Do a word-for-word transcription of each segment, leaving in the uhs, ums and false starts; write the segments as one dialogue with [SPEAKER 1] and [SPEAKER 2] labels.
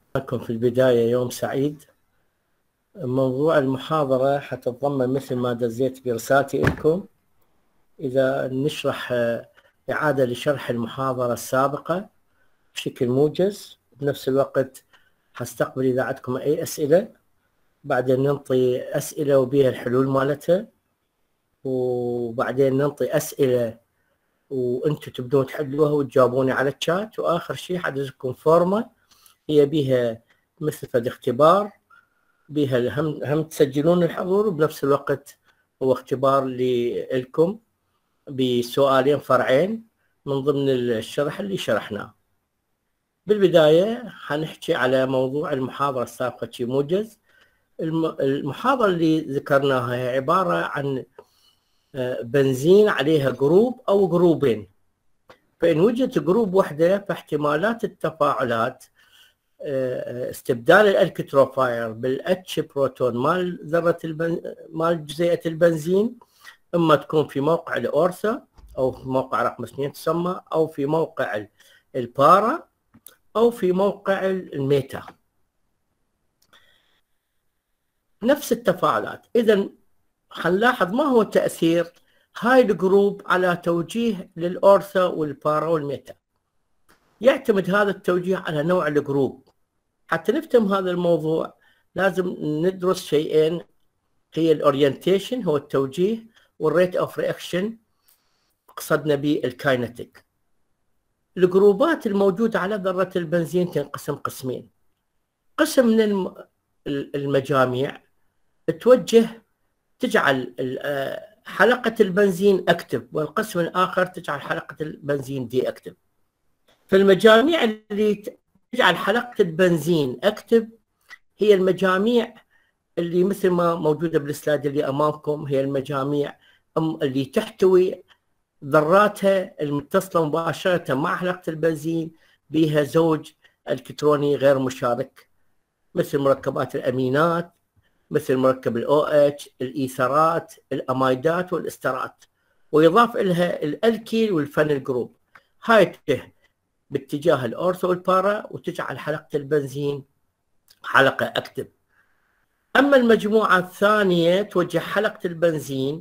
[SPEAKER 1] لكم في البداية يوم سعيد. موضوع المحاضرة حتتضمن مثل ما دزيت برسالتي لكم إذا نشرح إعادة لشرح المحاضرة السابقة بشكل موجز. بنفس الوقت حستقبل إذا عندكم أي أسئلة، بعدين ننطي أسئلة وبيها الحلول مالتها، وبعدين ننطي أسئلة وأنتم تبدون تحلوها وتجاوبوني على الشات، وآخر شيء حدزكم فورمة هي بيها مثل فد اختبار، بها هم هم تسجلون الحضور، وبنفس الوقت هو اختبار لكم بسؤالين فرعين من ضمن الشرح اللي شرحناه. بالبداية حنحكي على موضوع المحاضرة السابقة شيء موجز. المحاضرة اللي ذكرناها هي عبارة عن بنزين عليها جروب أو جروبين، فإن وجدت جروب وحدة فاحتمالات التفاعلات استبدال الالكتروفاير بالاتش بروتون مال ذره البن... مال جزيئه البنزين اما تكون في موقع الاورثا او في موقع رقم اثنين تسمى، او في موقع البارا، او في موقع الميتا. نفس التفاعلات. اذا حنلاحظ ما هو تاثير هاي الجروب على توجيه للاورثا والبارا والميتا. يعتمد هذا التوجيه على نوع الجروب. حتى نفهم هذا الموضوع لازم ندرس شيئين، هي الاورينتيشن هو التوجيه، والريت اوف رياكشن قصدنا به الكاينتيك. الجروبات الموجوده على ذره البنزين تنقسم قسمين. قسم من المجاميع توجه تجعل حلقه البنزين اكتف، والقسم الاخر تجعل حلقه البنزين دي اكتف. فالمجاميع اللي تجعل حلقة البنزين اكتف هي المجاميع اللي مثل ما موجودة بالسلايد اللي أمامكم، هي المجاميع اللي تحتوي ذراتها المتصلة مباشرة مع حلقة البنزين بها زوج الكتروني غير مشارك، مثل مركبات الأمينات، مثل مركب الأو اتش، الإيثرات، الأمايدات والإسترات، ويضاف لها الألكيل والفينيل جروب. هاي باتجاه الأورثو والبارا وتجعل حلقة البنزين حلقة أكتف. أما المجموعة الثانية توجه حلقة البنزين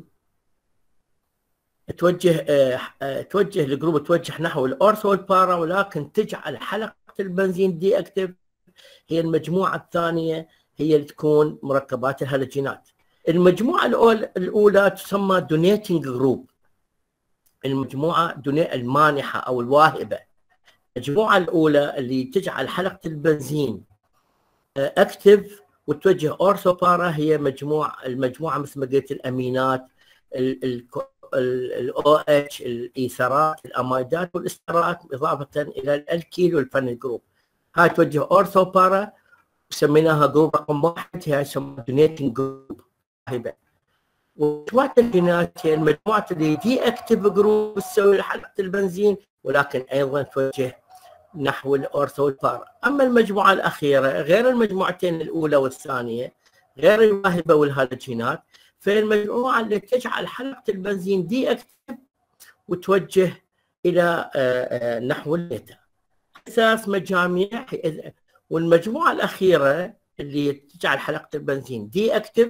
[SPEAKER 1] توجه آه آه توجه الجروب توجه نحو الأورثو والبارا، ولكن تجعل حلقة البنزين دي أكتف. هي المجموعة الثانية هي اللي تكون مركبات الهالوجينات. المجموعة الأولى, الأولى تسمى دونيتنج جروب، المجموعة المانحة أو الواهبة. المجموعة الأولى اللي تجعل حلقة البنزين أكتف وتوجه أورثو بارا هي مجموعة المجموعة مثل ما قلت الأمينات، الأو اتش، الإيثرات، الأمايدات والإسترات، إضافة إلى الألكيل والفينيل جروب. هاي توجه أورثو بارا وسميناها جروب رقم واحد، هي يسمى دونيتنج جروب. ومجموعة الجينات هي المجموعة اللي دي أكتف جروب تسوي حلقة البنزين، ولكن أيضا توجه نحو الأورثو والبارا. أما المجموعة الأخيرة غير المجموعتين الأولى والثانية، غير الواهبة والهالوجينات، فالمجموعة اللي تجعل حلقة البنزين دي أكتف وتوجه إلى نحو الميتا. ثلاث مجاميع. والمجموعة الأخيرة اللي تجعل حلقة البنزين دي أكتف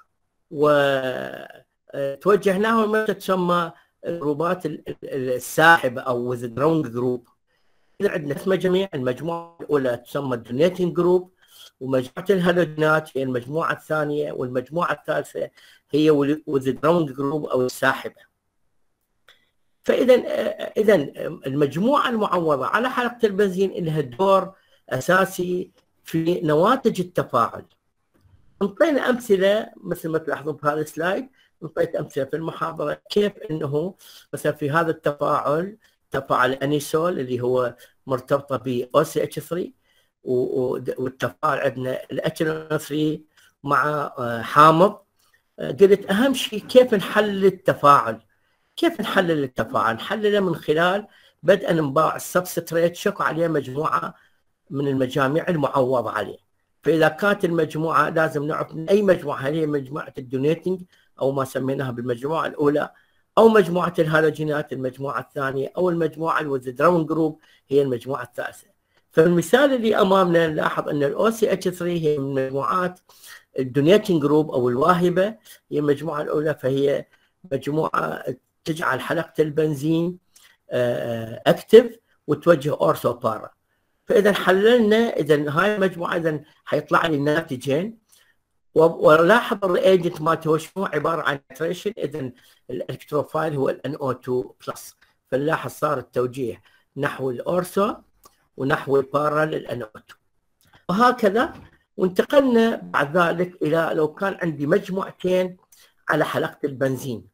[SPEAKER 1] وتوجه نحو الميتا تسمى جروبات الساحبة أو withdrawn جروب. عندنا ثلاث مجاميع. المجموعة الأولى تسمى الدونيتنج جروب، ومجموعة الهالوجينات هي المجموعة الثانية، والمجموعة الثالثة هي withdrawn جروب أو الساحبة. فإذا إذا المجموعة المعوضة على حلقة البنزين لها دور أساسي في نواتج التفاعل. انطينا أمثلة مثل ما تلاحظون في هذا السلايد، انطيت أمثلة في المحاضرة كيف أنه مثلا في هذا التفاعل تفاعل انيسول اللي هو مرتبطه ب او سي اتش ثلاثة، والتفاعل عندنا ال اتش ان ثلاثة مع حامض. قلت اهم شيء كيف نحلل التفاعل. كيف نحلل التفاعل؟ نحلله من خلال بدءا نباع السبستريت شكو عليه مجموعه من المجاميع المعوضه عليه. فاذا كانت المجموعه لازم نعرف من اي مجموعه، هل هي مجموعه الدونيتنج او ما سميناها بالمجموعه الاولى، أو مجموعة الهالوجينات المجموعة الثانية، أو المجموعة الوذدراون جروب هي المجموعة الثالثة. فالمثال اللي امامنا نلاحظ ان الاو سي اتش ثلاثة هي من مجموعات الدونيتنج جروب او الواهبه، هي المجموعه الاولى، فهي مجموعه تجعل حلقه البنزين اكتف وتوجه اورثو بارا. فاذا حللنا، اذا هاي المجموعه اذا حيطلع لي ناتجين، ولاحظ الرياجنت مالته هو شنو، عباره عن نيتريشن، اذا الالكتروفايل هو ال ان او اثنين بلس، فنلاحظ صار التوجيه نحو الاورثو ونحو البارا لل ان او اثنين، وهكذا. وانتقلنا بعد ذلك الى لو كان عندي مجموعتين على حلقه البنزين،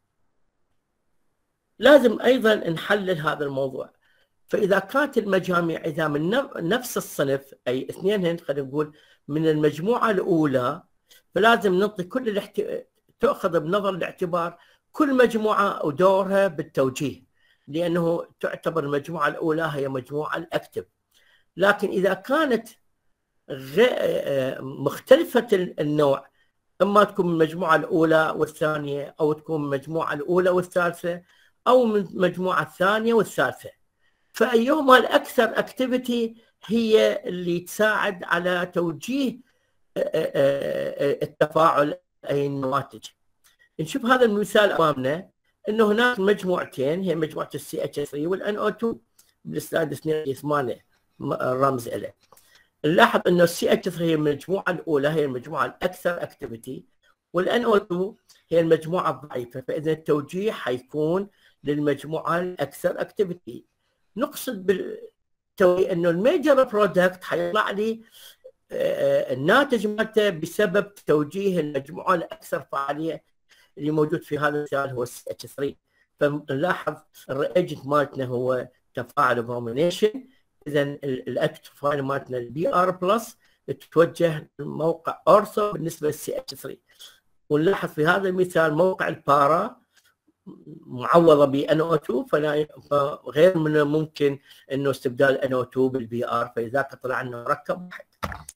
[SPEAKER 1] لازم ايضا نحلل هذا الموضوع. فاذا كانت المجاميع اذا من نفس الصنف، اي اثنين خلينا نقول من المجموعه الاولى، فلازم نعطي كل الاحت... تؤخذ بنظر الاعتبار كل مجموعه ودورها بالتوجيه، لانه تعتبر المجموعه الاولى هي مجموعه الاكتف. لكن اذا كانت غير مختلفه النوع، اما تكون من المجموعه الاولى والثانيه، او تكون من المجموعه الاولى والثالثه، او من المجموعه الثانيه والثالثه، فايهما الاكثر اكتيفيتي هي اللي تساعد على توجيه التفاعل اي النواتج. نشوف هذا المثال امامنا، انه هناك مجموعتين، هي مجموعه السي اتش ثلاثة والان او اثنين، بالسلايد اثنين ثمانية الرمز له. نلاحظ انه السي اتش ثلاثة هي المجموعه الاولى، هي المجموعه الاكثر اكتيفيتي، والان او اثنين هي المجموعه الضعيفه، فاذا التوجيه حيكون للمجموعه الاكثر اكتيفيتي. نقصد بالتوجيه انه الميجر برودكت حيطلع لي الناتج مالته بسبب توجيه المجموعه الاكثر فعاليه اللي موجود في هذا المثال هو السي اتش ثلاثة. فنلاحظ الرياجنت مالتنا هو تفاعل برومينيشن، اذا الاكتف فايل مالتنا البي ار بلس تتوجه موقع اورثو بالنسبه للسي اتش ثلاثة. ونلاحظ في هذا المثال موقع البارا معوضه ب ان او اثنين، فغير من الممكن انه استبدال ان او اثنين بالبي ار، فلذلك طلع لنا مركب واحد.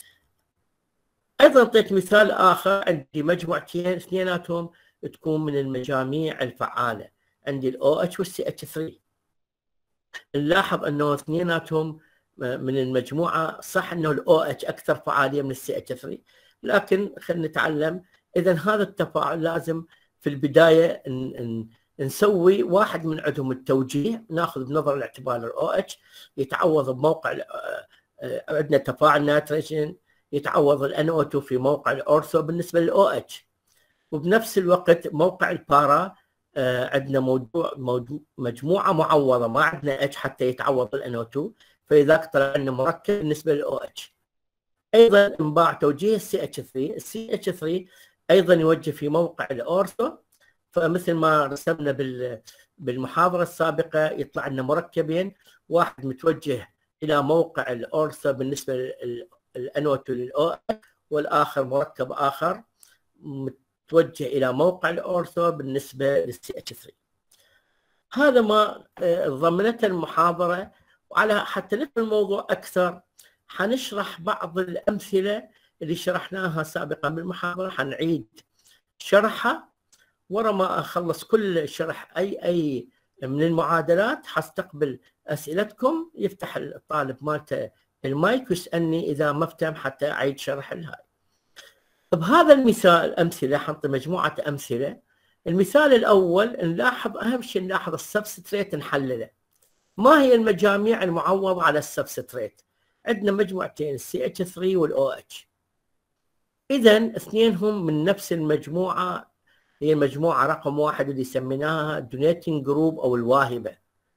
[SPEAKER 1] ايضا اعطيت مثال اخر، عندي مجموعتين اثنيناتهم تكون من المجاميع الفعاله، عندي الاو اتش والسي اتش ثلاثة. نلاحظ انه اثنيناتهم من المجموعه، صح انه الاو اتش اكثر فعاليه من السي اتش ثلاثة، لكن خلينا نتعلم. اذا هذا التفاعل لازم في البدايه نسوي واحد من عندهم التوجيه، ناخذ بنظر الاعتبار الاو اتش يتعوض بموقع، عندنا تفاعل نيتريشن يتعوض الان او اثنين في موقع الاورثو بالنسبه للاو اتش، وبنفس الوقت موقع البارا عندنا موضوع موضوع مجموعه معوضه، ما عندنا اتش حتى يتعوض الان او اثنين، فلذلك طلع لنا مركب بالنسبه للاو اتش. ايضا انباع توجيه السي اتش ثلاثة، السي اتش ثلاثة ايضا يوجه في موقع الاورثو، فمثل ما رسمنا بالمحاضره السابقه يطلع لنا مركبين، واحد متوجه الى موقع الاورثو بالنسبه للان او اثنين للاو اتش، والاخر مركب اخر متوجه الى موقع الاورثو بالنسبه للسي اتش ثلاثة. هذا ما ضمنته المحاضره، وعلى حتى نفهم الموضوع اكثر حنشرح بعض الامثله اللي شرحناها سابقا بالمحاضره، حنعيد شرحها. ورا ما اخلص كل شرح اي اي من المعادلات حستقبل اسئلتكم، يفتح الطالب مالته المايك ويسالني اذا ما فهم حتى اعيد شرح الهاي. بهذا المثال امثله، حنطي مجموعه امثله. المثال الاول نلاحظ اهم شيء نلاحظ السبستريت نحلله. ما هي المجاميع المعوضه على السبستريت؟ عندنا مجموعتين السي اتش ثلاثة والاو اتش. اذا اثنينهم من نفس المجموعه، هي المجموعه رقم واحد اللي سميناها دونيتنج جروب او الواهبه.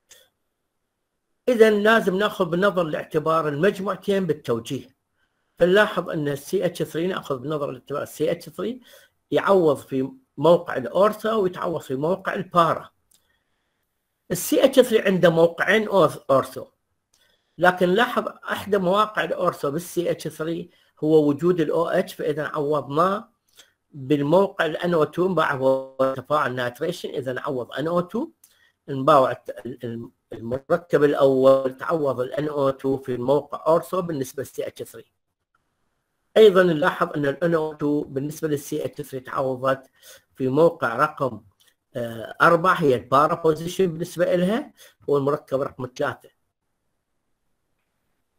[SPEAKER 1] اذا لازم ناخذ بنظر الاعتبار المجموعتين بالتوجيه. فنلاحظ ان السي اتش ثلاثة ناخذ بنظر الاعتبار السي اتش ثلاثة يعوض في موقع الاورثو ويتعوض في موقع البارا. السي اتش ثلاثة عنده موقعين اورثو، لكن لاحظ احدى مواقع الاورثو بالسي اتش ثلاثة هو وجود الاو اتش، فاذا عوضناه بالموقع الان او اثنين باع تفاعل نيتريشن، اذا نعوض ان او اثنين، نباوع المركب الاول تعوض الان او اثنين في الموقع اورثو بالنسبه للسي اتش ثلاثة. ايضا نلاحظ ان الان او اثنين بالنسبه للسي اتش ثلاثة تعوضت في موقع رقم أربعة، هي البارا بوزيشن بالنسبه لها، هو المركب رقم ثلاثة.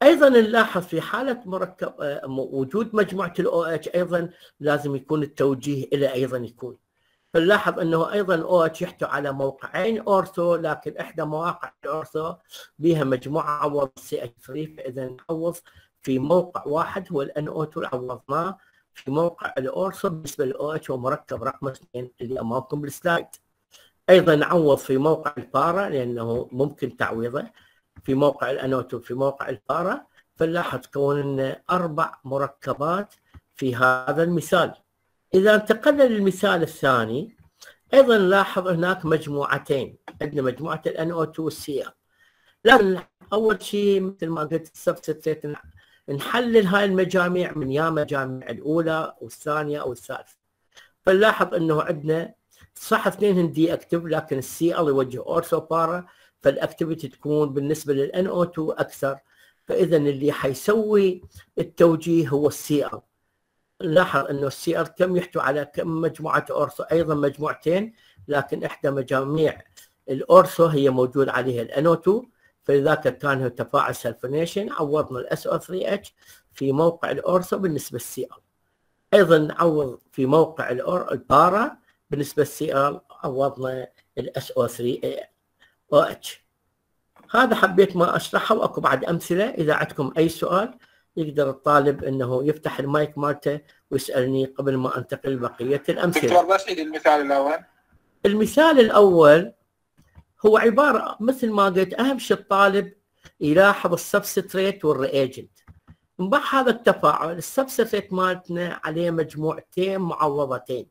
[SPEAKER 1] ايضا نلاحظ في حاله مركب وجود مجموعه الاو اتش ايضا لازم يكون التوجيه الى ايضا يكون. فنلاحظ انه ايضا او اتش يحتوي على موقعين اورثو، لكن احدى مواقع الاورثو بها مجموعه عوض سي اتش ثلاثة، فاذا نعوض في موقع واحد هو الان او اثنين عوضناه في موقع الاورثو بالنسبه للاو اتش ومركب رقم اثنين اللي امامكم بالسلايد. ايضا نعوض في موقع البارا لانه ممكن تعويضه في موقع الانوتو في موقع البارا. فنلاحظ كون اربع مركبات في هذا المثال. اذا انتقلنا للمثال الثاني ايضا نلاحظ هناك مجموعتين، عندنا مجموعه الان او اثنين والسي ال. لكن اول شيء مثل ما قلت السبستريت نحلل هاي المجاميع من يا مجاميع الاولى والثانيه او الثالثه. فنلاحظ انه عندنا صح اثنين هندي اكتف، لكن السي ال يوجه اورثو بارا، فالاكتيفيتي تكون بالنسبه للان او اثنين اكثر، فاذا اللي حيسوي التوجيه هو السي ال. نلاحظ انه السي ال كم يحتوي على كم مجموعه اورثو، ايضا مجموعتين، لكن احدى مجاميع الاورثو هي موجود عليها الان او اثنين، فلذلك كان هو تفاعل سلفونيشن، عوضنا الاس او ثلاثة اتش في موقع الاورثو بالنسبه للسي ال. ايضا نعوض في موقع البارا بالنسبه للسي ال، عوضنا الاس او ثلاثة او اتش. هذا حبيت ما اشرحه، واكو بعد امثله. اذا عندكم اي سؤال يقدر الطالب انه يفتح المايك مالته ويسالني قبل ما انتقل بقيه الامثله.
[SPEAKER 2] دكتور بس عيد المثال الاول.
[SPEAKER 1] المثال الاول هو عباره مثل ما قلت، اهم شيء الطالب يلاحظ السبستريت والرياجنت. من بعد هذا التفاعل السبستريت مالتنا عليه مجموعتين معوضتين،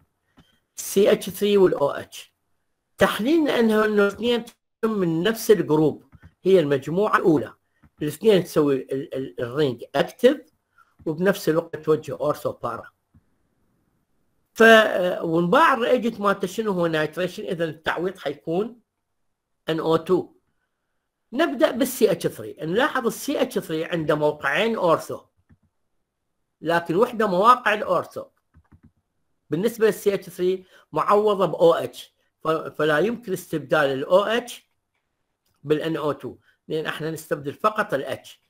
[SPEAKER 1] سي اتش ثلاثة والاو اتش. تحليلنا انه انه الاثنين من نفس الجروب، هي المجموعه الاولى، الاثنين تسوي الرينج اكتف وبنفس الوقت توجه اورثو بارا. ف ونباع الرياجنت مالته شنو هو نايتريشن، اذا التعويض حيكون ان او اثنين. نبدا بالسي اتش ثلاثة. نلاحظ السي اتش ثلاثة عنده موقعين اورثو، لكن وحده مواقع الاورثو بالنسبه للسي اتش ثلاثة معوضه باو اتش، فلا يمكن استبدال الاو اتش بالان او اثنين، لان احنا نستبدل فقط الاتش.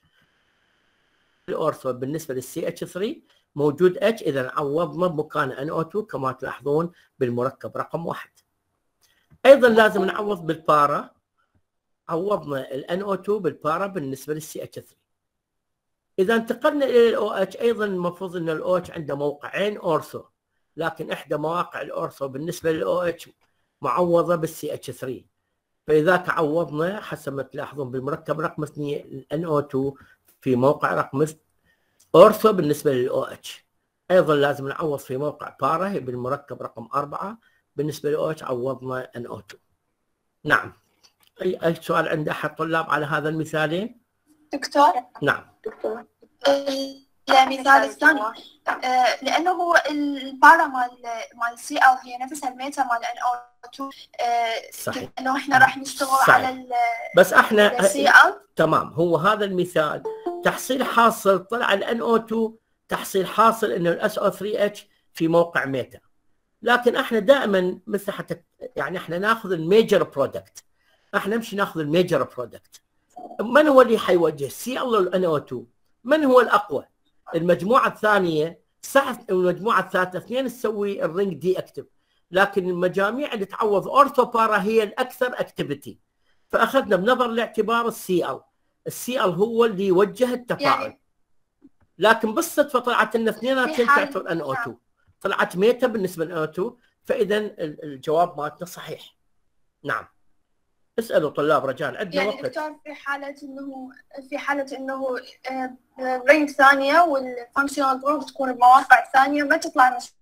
[SPEAKER 1] الاورثو بالنسبه للسي اتش ثلاثة موجود اتش، اذا عوضنا بمكان ان او اثنين كما تلاحظون بالمركب رقم واحد. ايضا لازم نعوض بالبارا، عوضنا الان او اثنين بالبارا بالنسبه للسي اتش ثلاثة. اذا انتقلنا الى الاو اتش ايضا المفروض ان الاو اتش عنده موقعين اورثو، لكن احدى مواقع الاورثو بالنسبه للاو اتش معوضه بالسي اتش ثلاثة، فلذلك عوضنا حسب ما تلاحظون بالمركب رقم اثنين الان او اثنين في موقع رقم اورثو بالنسبه للاو اتش. ايضا لازم نعوض في موقع بارا هي بالمركب رقم أربعة بالنسبه للاو اتش، عوضنا ان او اثنين. نعم. اي اي سؤال عند احد طلاب على هذا المثالين؟
[SPEAKER 3] دكتور.
[SPEAKER 1] نعم
[SPEAKER 3] دكتور. المثال الثاني آه لانه هو البارا مال مال سي ال هي نفسها الميتا مال ان او اثنين، آه
[SPEAKER 1] صحيح،
[SPEAKER 3] انه احنا راح نشتغل
[SPEAKER 1] صحيح.
[SPEAKER 3] على
[SPEAKER 1] بس احنا
[SPEAKER 3] السي ال.
[SPEAKER 1] تمام، هو هذا المثال تحصيل حاصل طلع الان او اثنين تحصيل حاصل انه الاس او ثلاثة اتش في موقع ميتا، لكن احنا دائما مثل حتى يعني احنا ناخذ الميجر برودكت، احنا نمشي ناخذ الميجر برودكت. من هو اللي حيوجه سي ال والان او اثنين؟ من هو الاقوى؟ المجموعه الثانيه صح، المجموعه الثالثه اثنين تسوي الرينج دي اكتف، لكن المجاميع اللي تعوض اورثو بارا هي الاكثر اكتيفيتي، فاخذنا بنظر الاعتبار السي ال. السي ال هو اللي يوجه التفاعل، يعني لكن بالصدفه طلعت لنا اثنيناتهم تعتبر ان او اثنين، طلعت ميتا بالنسبه لان او اثنين، فاذا الجواب مالتنا صحيح. نعم. اسالوا طلاب رجاء، عندنا
[SPEAKER 3] يعني
[SPEAKER 1] وقت.
[SPEAKER 3] دكتور في حاله انه في حاله انه رينج ثانيه والفانكشنال جروب تكون بمواقع ثانيه ما تطلع مش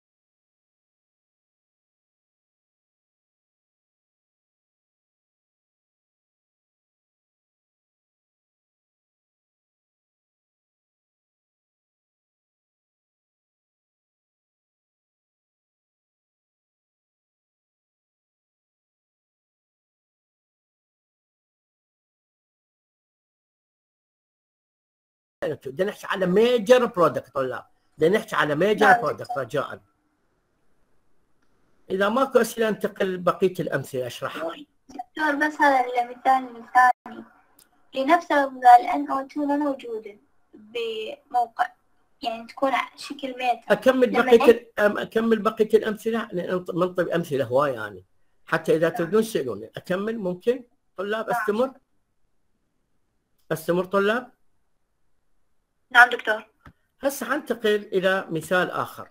[SPEAKER 1] بدنا نحكي على ميجر برودكت طلاب، بدنا نحكي على ميجر برودكت رجاء. اذا ماكو اسئله انتقل بقيه الامثله اشرحها.
[SPEAKER 4] دكتور بس هذا المثال الثاني
[SPEAKER 3] لنفس ال إن أو تو ما موجودة بموقع، يعني تكون شكل ميتا.
[SPEAKER 1] اكمل بقيه اكمل بقيه الامثله، ننطي امثله هوايه يعني حتى اذا تريدون تسالوني. اكمل ممكن طلاب؟ استمر استمر طلاب.
[SPEAKER 3] نعم دكتور.
[SPEAKER 1] هسه حنتقل الى مثال اخر.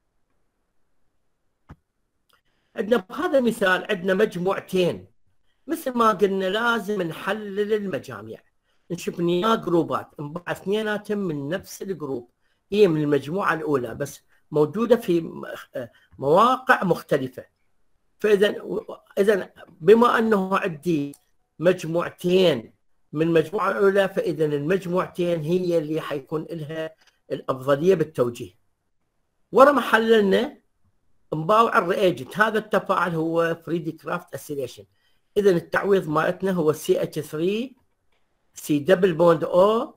[SPEAKER 1] عندنا بهذا المثال عندنا مجموعتين، مثل ما قلنا لازم نحلل المجاميع، نشوف نيا جروبات انبعث اثنيناتهم من نفس الجروب، هي من المجموعه الاولى بس موجوده في مواقع مختلفه. فاذا اذا بما انه عندي مجموعتين من المجموعه الاولى، فاذا المجموعتين هي اللي حيكون لها الافضليه بالتوجيه. ورا ما حللنا نباوع الرياجنت، هذا التفاعل هو فريدي كرافت اسيليشن. اذا التعويض مالتنا هو سي اتش ثري سي دبل بوند او،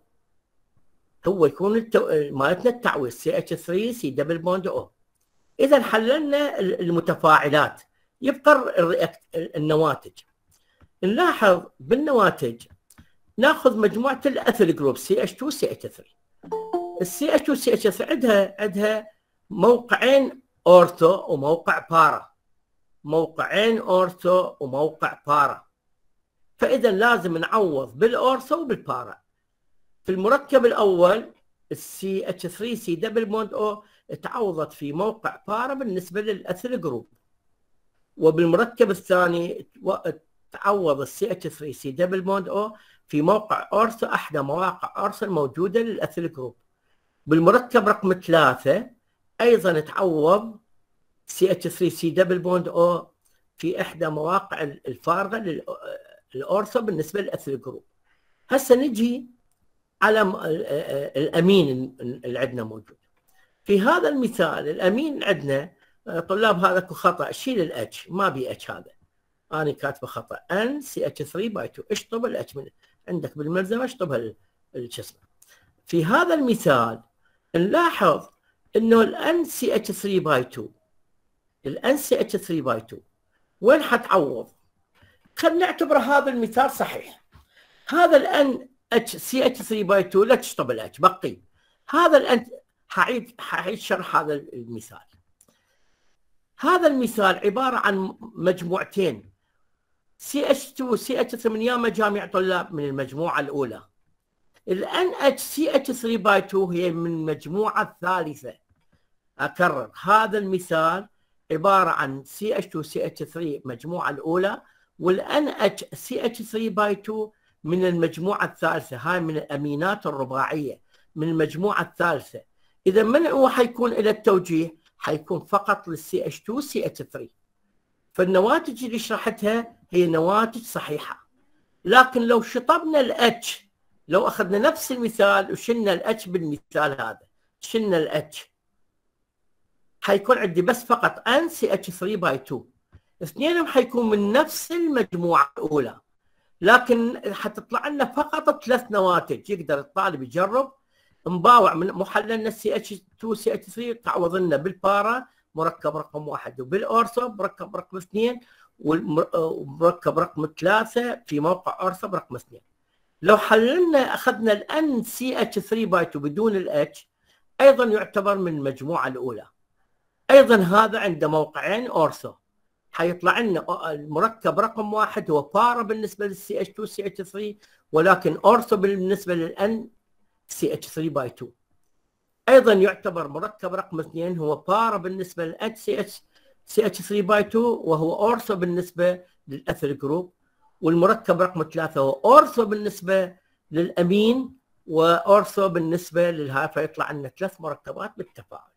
[SPEAKER 1] هو يكون التو... مالتنا التعويض سي اتش ثري سي دبل بوند او. اذا حللنا المتفاعلات يبقى الرياكت النواتج. نلاحظ بالنواتج ناخذ مجموعه الاثيل جروب سي اتش تو سي اتش ثري. السي اتش تو سي اتش ثري عندها عندها موقعين اورثو وموقع بارا، موقعين اورثو وموقع بارا. فاذا لازم نعوض بالاورثو وبالبارا. في المركب الاول السي اتش ثري سي دبل بوند او تعوضت في موقع بارا بالنسبه للاثيل جروب، وبالمركب الثاني تعوض السي اتش ثري سي دبل بوند او في موقع اورثو، احدى مواقع اورثو الموجوده للاثيل جروب. بالمركب رقم ثلاثة ايضا تعوض سي اتش ثري سي دبل بوند او في احدى مواقع الفارغه للاورثو بالنسبه للاثيل جروب. هسه نجي على الامين اللي عندنا موجود. في هذا المثال الامين عندنا طلاب هذا خطا، شيل الاتش، ما بي اتش، هذا انا كاتبه خطا، ان سي اتش ثري باي تو، اشطب الاتش من عندك بالملزمه، اشطبها شو اسمه. في هذا المثال نلاحظ انه الان سي اتش ثري باي تو، الان سي اتش ثري باي تو وين حتعوض؟ خلينا نعتبر هذا المثال صحيح. هذا الان اتش سي اتش ثري باي تو لا تشطب الاتش، بقي هذا الان. حعيد حعيد شرح هذا المثال. هذا المثال عباره عن مجموعتين سي اتش تو سي اتش ثري من يا مجاميع طلاب من المجموعه الاولى. الان اتش سي اتش ثري باي تو هي من المجموعه الثالثه. اكرر، هذا المثال عباره عن سي اتش تو سي اتش ثري المجموعه الاولى، والان اتش سي اتش ثري باي تو من المجموعه الثالثه. هاي من الامينات الرباعيه من المجموعه الثالثه. اذا من هو حيكون الى التوجيه؟ حيكون فقط للسي اتش تو سي اتش ثري. فالنواتج اللي شرحتها هي نواتج صحيحه. لكن لو شطبنا الاتش، لو اخذنا نفس المثال وشلنا الاتش بالمثال هذا، شلنا الاتش، حيكون عندي بس فقط ان سي اتش ثري باي تو. اثنينهم حيكون من نفس المجموعه الاولى، لكن حتطلع لنا فقط ثلاث نواتج. يقدر الطالب يجرب نباوع من محللنا السي اتش تو سي اتش ثري تعوض لنا بالبارا مركب رقم واحد، وبالاورثو مركب رقم اثنين، ومركب رقم ثلاثه في موقع اورثو برقم اثنين. لو حللنا اخذنا الان سي اتش ثري باي تو بدون الاتش، ايضا يعتبر من المجموعه الاولى. ايضا هذا عنده موقعين اورثو، حيطلع لنا المركب رقم واحد هو بارا بالنسبه للسي اتش تو سي اتش ثري، ولكن اورثو بالنسبه للان سي اتش ثري باي تو. ايضا يعتبر مركب رقم اثنين هو بارا بالنسبه للاتش سي اتش سي اتش ثري باي تو، وهو اورثو بالنسبه للاثيل جروب. والمركب رقم ثلاثه هو اورثو بالنسبه للامين، واورثو بالنسبه للها، فيطلع لنا ثلاث مركبات بالتفاعل.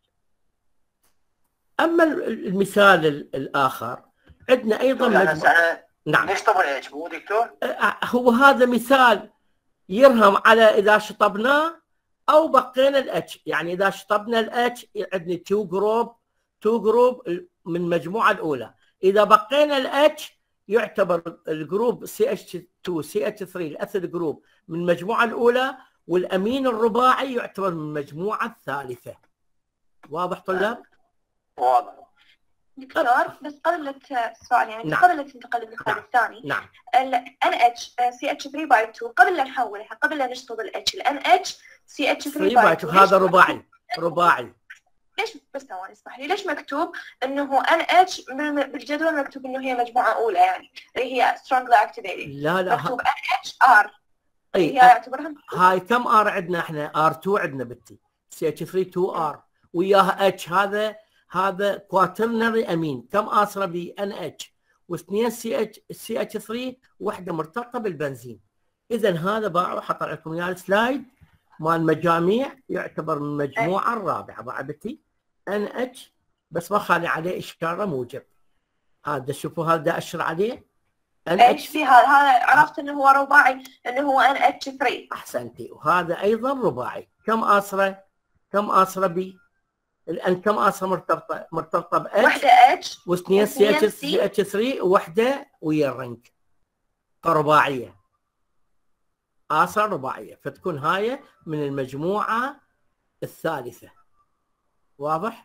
[SPEAKER 1] اما المثال الاخر عندنا ايضا
[SPEAKER 2] مجموعة.
[SPEAKER 1] نعم.
[SPEAKER 2] ليش طبعا الاتش مو دكتور؟
[SPEAKER 1] هو هذا مثال يرهم على اذا شطبناه او بقينا الاتش. يعني اذا شطبنا الاتش عندنا تو جروب تو جروب من المجموعه الاولى. اذا بقينا الاتش يعتبر الجروب سي اتش تو سي اتش ثري الاثيل جروب من المجموعه الاولى، والامين الرباعي يعتبر من المجموعه الثالثه. واضح طلاب؟
[SPEAKER 2] واضح.
[SPEAKER 3] دكتور بس قبل لا السؤال يعني
[SPEAKER 1] نعم.
[SPEAKER 3] قبل لا تنتقل للمثال
[SPEAKER 1] نعم.
[SPEAKER 3] الثاني
[SPEAKER 1] نعم.
[SPEAKER 3] ال إن إتش سي إتش ثري باي تو قبل لا نحولها قبل لا نشطب ال H ال إن إتش سي إتش ثري باي تو
[SPEAKER 1] هذا رباعي رباعي
[SPEAKER 3] ليش بس ثواني اسمح لي ليش مكتوب انه إن إتش بالجدول مكتوب انه هي مجموعه اولى يعني اللي هي strongly activated
[SPEAKER 1] لا لا
[SPEAKER 3] مكتوب إن إتش آر
[SPEAKER 1] اي
[SPEAKER 3] هي يعتبرها
[SPEAKER 1] هاي كم ار عندنا احنا؟ ار تو عندنا بنتي سي اتش ثري تو ار وياها اتش هذا هذا كواترنري امين كم اصله ب ان اتش واثنين سي اتش سي اتش ثري وحده مرتبطه بالبنزين. اذا هذا بروح اطلع لكم اياه السلايد مال مجاميع يعتبر من المجموعه الرابعه بعبتي ان اتش بس ما خالي عليه اشاره موجب. هذا شوفوا هذا اشر عليه ان
[SPEAKER 3] ايش
[SPEAKER 1] اتش
[SPEAKER 3] في هذا هذا عرفت انه هو رباعي انه هو إن إتش ثري.
[SPEAKER 1] احسنتي. وهذا ايضا رباعي كم اصله؟ كم اصله ب الان كم اصله مرتبطه مرتبطه ب اتش
[SPEAKER 3] واحده اتش
[SPEAKER 1] واثنين سي اتش سي اتش ثري وواحده ويا الرنك فرباعيه اصل رباعيه فتكون هاي من المجموعه الثالثه. واضح؟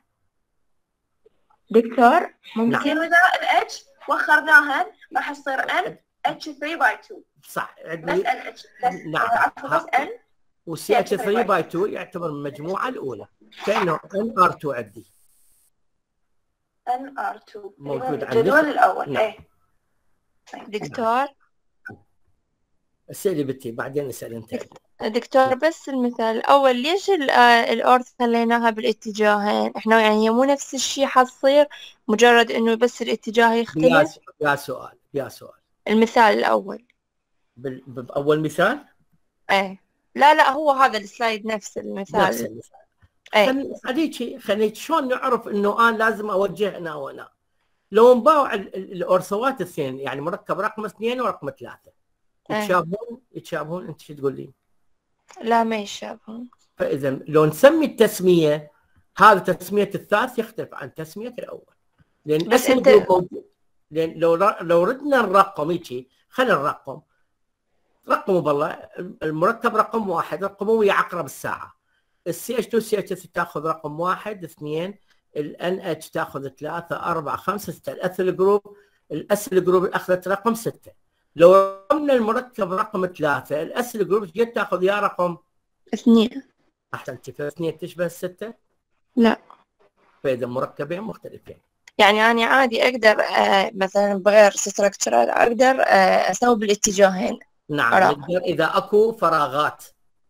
[SPEAKER 3] دكتور
[SPEAKER 1] ممكن
[SPEAKER 3] اذا الاتش وخرناها راح تصير إن إتش ثري باي تو
[SPEAKER 1] صح
[SPEAKER 3] بس
[SPEAKER 1] عندي
[SPEAKER 3] إن إتش بس
[SPEAKER 1] نعم
[SPEAKER 3] عفوا بس ان
[SPEAKER 1] والسي اتش ثري باي تو يعتبر من المجموعه الاولى كانه ان ار تو عندي
[SPEAKER 3] إن آر تو
[SPEAKER 1] موجود عندي
[SPEAKER 3] الجدول الاول.
[SPEAKER 1] نعم.
[SPEAKER 3] ايه
[SPEAKER 4] دكتور
[SPEAKER 1] اسالي بنتي بعدين اسال انت.
[SPEAKER 4] دكتور بس المثال الأول ليش ال- آه، الأورث خليناها بالاتجاهين؟ احنا يعني هي مو نفس الشيء حتصير مجرد انه بس الاتجاه
[SPEAKER 1] يا
[SPEAKER 4] يختلف.
[SPEAKER 1] يا سؤال يا سؤال
[SPEAKER 4] المثال الأول
[SPEAKER 1] بال- باول مثال
[SPEAKER 4] ايه لا لا هو هذا السلايد نفس المثال.
[SPEAKER 1] نفس المثال.
[SPEAKER 4] ايه
[SPEAKER 1] خلي- خليكي خليك شلون نعرف انه انا لازم اوجه هنا وانا لو نباوع ال- ال- الاورثوات الاثنين يعني مركب رقم اثنين ورقم ثلاثه
[SPEAKER 4] إيه.
[SPEAKER 1] يتشابهون يتشابهون انت شو تقول لي؟
[SPEAKER 4] لا ما يشابهون.
[SPEAKER 1] فاذا لو نسمي التسميه هذا تسميه الثالث يختلف عن تسميه الاول لان
[SPEAKER 4] بس
[SPEAKER 1] اسم
[SPEAKER 4] أنت-
[SPEAKER 1] الجروب موجود. لان لو ر- لو ردنا الرقم يجي خلينا الرقم رقمه بالله المركب رقم واحد رقمه ويا عقرب الساعه السي اتش تو سي اتش ثري تاخذ رقم واحد اثنين الان اتش تاخذ ثلاثه اربعه خمسه سته الاثل جروب الاسل جروب اخذت رقم سته. لو رقمنا المركب رقم ثلاثه الاسل جروب جت تاخذ يا رقم
[SPEAKER 4] اثنين.
[SPEAKER 1] احسنتي فاثنين تشبه السته؟
[SPEAKER 4] لا
[SPEAKER 1] فاذا مركبين مختلفين.
[SPEAKER 4] يعني أنا عادي أقدر آه مثلا بغير ستراكشرال أقدر آه أسوي بالاتجاهين.
[SPEAKER 1] نعم
[SPEAKER 4] أرى.
[SPEAKER 1] نقدر اذا اكو فراغات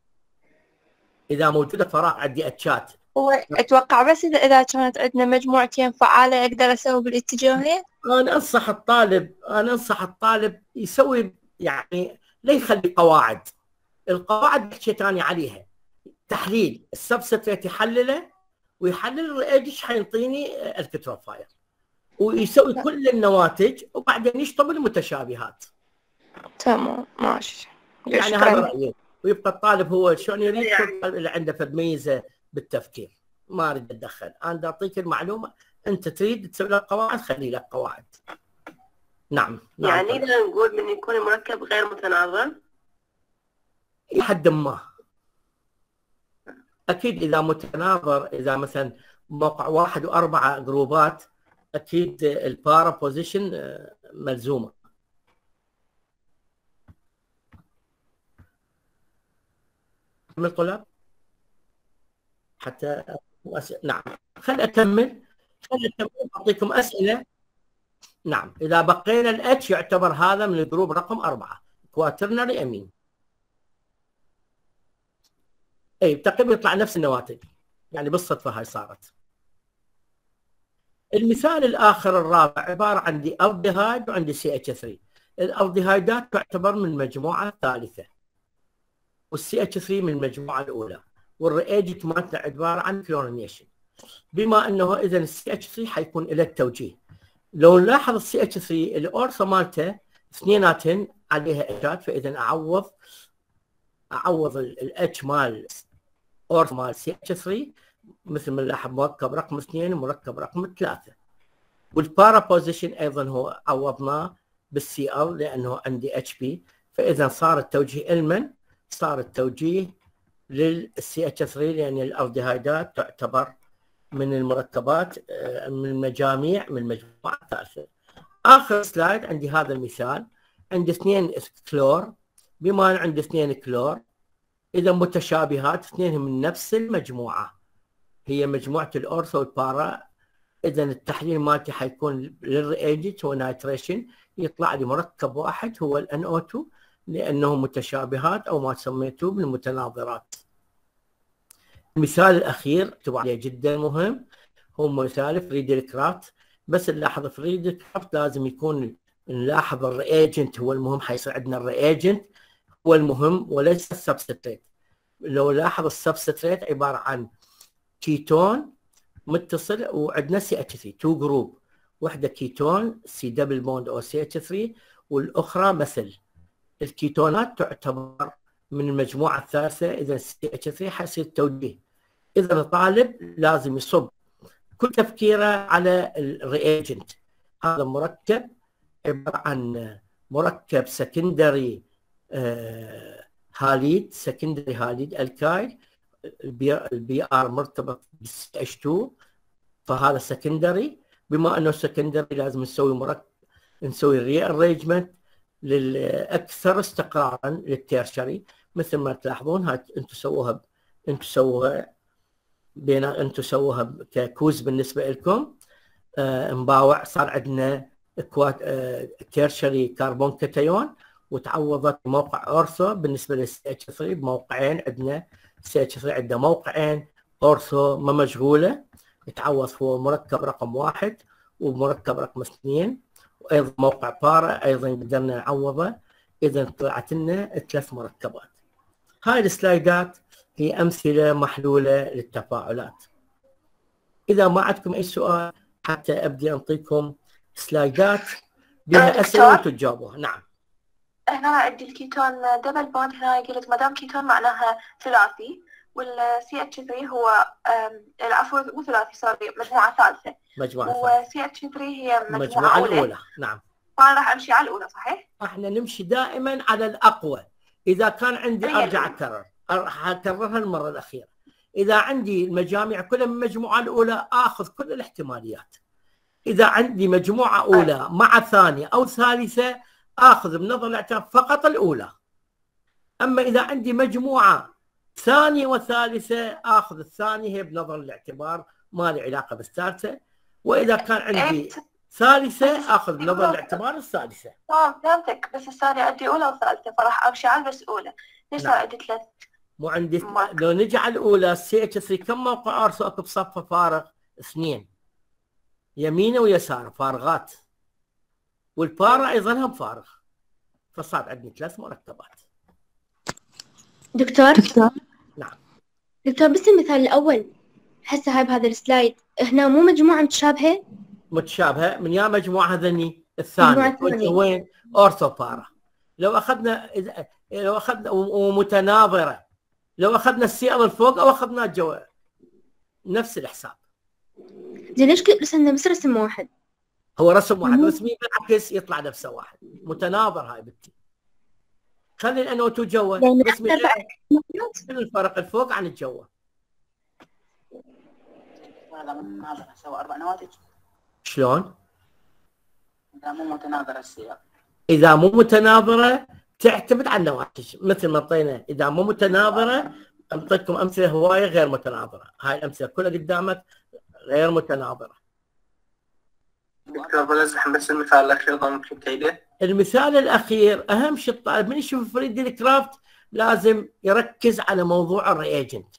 [SPEAKER 1] اذا موجوده فراغ عندي اتشات.
[SPEAKER 4] هو أتوقع بس إذا إذا كانت عندنا مجموعتين فعالة أقدر أسوي بالاتجاهين.
[SPEAKER 1] انا انصح الطالب انا انصح الطالب يسوي يعني لا يخلي قواعد. القواعد حكيت انا عليها تحليل السبستريت يحلله ويحلل الرياج ايش حيعطيني الكتروفاير ويسوي كل النواتج وبعدين يشطب المتشابهات.
[SPEAKER 4] تمام ماشي.
[SPEAKER 1] يعني
[SPEAKER 4] شكراً.
[SPEAKER 1] هذا رايي ويبقى الطالب هو شلون يريد كل اللي عنده فد ميزه بالتفكير. ما اريد اتدخل انا اعطيك المعلومه انت تريد تسوي لك قواعد خلي لك قواعد. نعم, نعم.
[SPEAKER 5] يعني نقدر نقول من يكون المركب غير متناظر
[SPEAKER 1] لحد ما اكيد اذا متناظر اذا مثلا موقع واحد واربعه جروبات اكيد البارا بوزيشن ملزومه. من الطلاب حتى أس... نعم خل اكمل خل اكمل اعطيكم اسئله. نعم اذا بقينا الاتش يعتبر هذا من الجروب رقم اربعه كواترنري امين. اي تقريبا يطلع نفس النواتج يعني بالصدفه هاي صارت. المثال الاخر الرابع عباره عن دي الديهايد وعندي سي اتش ثري. الالديهايدات تعتبر من المجموعه الثالثه والسي اتش ثري من المجموعه الاولى والرياجنت مالتنا عباره عن كلورينيشن. بما انه اذا السي اتش ثري حيكون له التوجيه. لو نلاحظ السي اتش ثري الاورثو مالته اثنيناتهن عليها اتشات فاذا اعوض اعوض الاتش مال اورثو مال سي اتش ثري مثل ما نلاحظ مركب رقم اثنين ومركب رقم ثلاثه. والبارا بوزيشن ايضا هو عوضناه بالسي ال لانه عندي اتش بي فاذا صار التوجيه المن صار التوجيه للسي اتش ثري لان الالديهايدات تعتبر من المركبات من المجاميع من المجموعة الثالثة. آخر سلايد عندي هذا المثال، عندي اثنين كلور، بما أن عندي اثنين كلور إذا متشابهات، اثنين من نفس المجموعة، هي مجموعة الأورثو والبارا. إذا التحليل مالتي حيكون للرياجنت هو نايتريشن، يطلع لي مركب واحد هو ال إن أو تو لأنه متشابهات أو ما سميتوه بالمتناظرات. المثال الأخير اكتبوا عليه جدا مهم، هو مثال فريدي كرافت. بس نلاحظ فريدي كرافت لازم يكون نلاحظ الرياجنت هو المهم، حيصير عندنا الرياجنت هو المهم وليس السبستريت. لو لاحظ السبستريت عبارة عن كيتون متصل وعندنا سي اتش ثري، تو جروب، واحدة كيتون سي دبل بوند او سي اتش ثري والأخرى مثل. الكيتونات تعتبر من المجموعة الثالثة، إذا سي اتش ثري حيصير توجيه. إذا الطالب لازم يصب كل تفكيره على الرياجنت. هذا مركب عبارة عن مركب سكندري آه هاليد، سكندري هاليد الكايل، البي ار مرتبط بالسي اتش تو، فهذا سكندري. بما انه سكندري لازم نسوي مركب، نسوي ري ارينجمنت للاكثر استقرارا للتيرشري. مثل ما تلاحظون هاي انتم سووها انتم سووها بين انتم سووها ككوز بالنسبه لكم. آه مباوع صار عندنا كوات آه تيرشري كربون كاتيون، وتعوضت موقع اورثو بالنسبه للسي اتش ثري بموقعين. عندنا سي اتش ثري عنده موقعين اورثو ما مشغوله، يتعوض هو مركب رقم واحد ومركب رقم اثنين، وايضا موقع بارا ايضا قدرنا نعوضه. اذا طلعت لنا ثلاث مركبات. هاي السلايدات هي امثله محلوله للتفاعلات. اذا ما عندكم اي سؤال حتى ابدي انطيكم سلايدات بها اسئله وانتم تجاوبوها. نعم.
[SPEAKER 3] هنا عندي الكيتون دبل بوند، هنا قلت ما دام كيتون معناها ثلاثي، والسي اتش ثري هو العفو مو ثلاثي سوري مجموعة ثالثة.
[SPEAKER 1] مجموعة ثالثة.
[SPEAKER 3] والسي اتش ثري هي مجموعة,
[SPEAKER 1] مجموعة
[SPEAKER 3] أولى.
[SPEAKER 1] الأولى. نعم.
[SPEAKER 3] فأنا راح أمشي على الأولى صحيح؟
[SPEAKER 1] احنا نمشي دائما على الأقوى. إذا كان عندي أرجع أكرر، راح أكررها المرة الأخيرة. إذا عندي المجاميع كلها من المجموعة الأولى آخذ كل الاحتماليات. إذا عندي مجموعة أولى مع ثانية أو ثالثة آخذ بنظر الاعتبار فقط الأولى. أما إذا عندي مجموعة ثانية وثالثة آخذ الثانية هي بنظر الاعتبار، ما لي علاقة بالثالثة. وإذا كان عندي ثالثة آخذ بنظر الاعتبار الثالثة.
[SPEAKER 3] تمام فهمتك، بس الثانية عندي أولى وثالثة فراح أمشي على بس أولى. ليش صار عندي ثلاث؟
[SPEAKER 1] مو عندي لو نجي على الأولى السي اتش ثري كم موقع أرسو أكو بصفه فارغ؟ اثنين يمينه ويساره فارغات، والبارا أيضا هم فارغ، فصار عندي ثلاث مركبات.
[SPEAKER 6] دكتور دكتور
[SPEAKER 1] نعم
[SPEAKER 6] دكتور، بس المثال الأول هسه هاي بهذا السلايد هنا مو مجموعة متشابهة؟
[SPEAKER 1] متشابهة من يا مجموعة هذني الثاني وين أورثو بارا. لو أخذنا لو أخذنا ومتناظرة، لو أخذنا السي ال الفوق أو أخذنا الجوا نفس الحساب.
[SPEAKER 6] زين ليش رسمنا بس رسم واحد؟
[SPEAKER 1] هو رسم واحد، رسمي بالعكس يطلع نفسه واحد، متناظر هاي بنتي. خلي الانو تو جوا رسمي الفرق الفوق عن الجوا.
[SPEAKER 2] هذا مناظرة سوى أربع نواتج.
[SPEAKER 1] شلون؟
[SPEAKER 2] إذا مو متناظرة السياق.
[SPEAKER 1] إذا مو متناظرة تعتمد على النواتج، مثل ما اعطينا إذا مو متناظرة أعطيكم أمثلة هواية غير متناظرة. هاي الأمثلة كلها قدامك غير متناظرة.
[SPEAKER 2] دكتور بنزح بس المثال الأخير ممكن تعيده؟
[SPEAKER 1] المثال الأخير أهم شيء الطالب من يشوف فريدي كرافت لازم يركز على موضوع الرياجنت.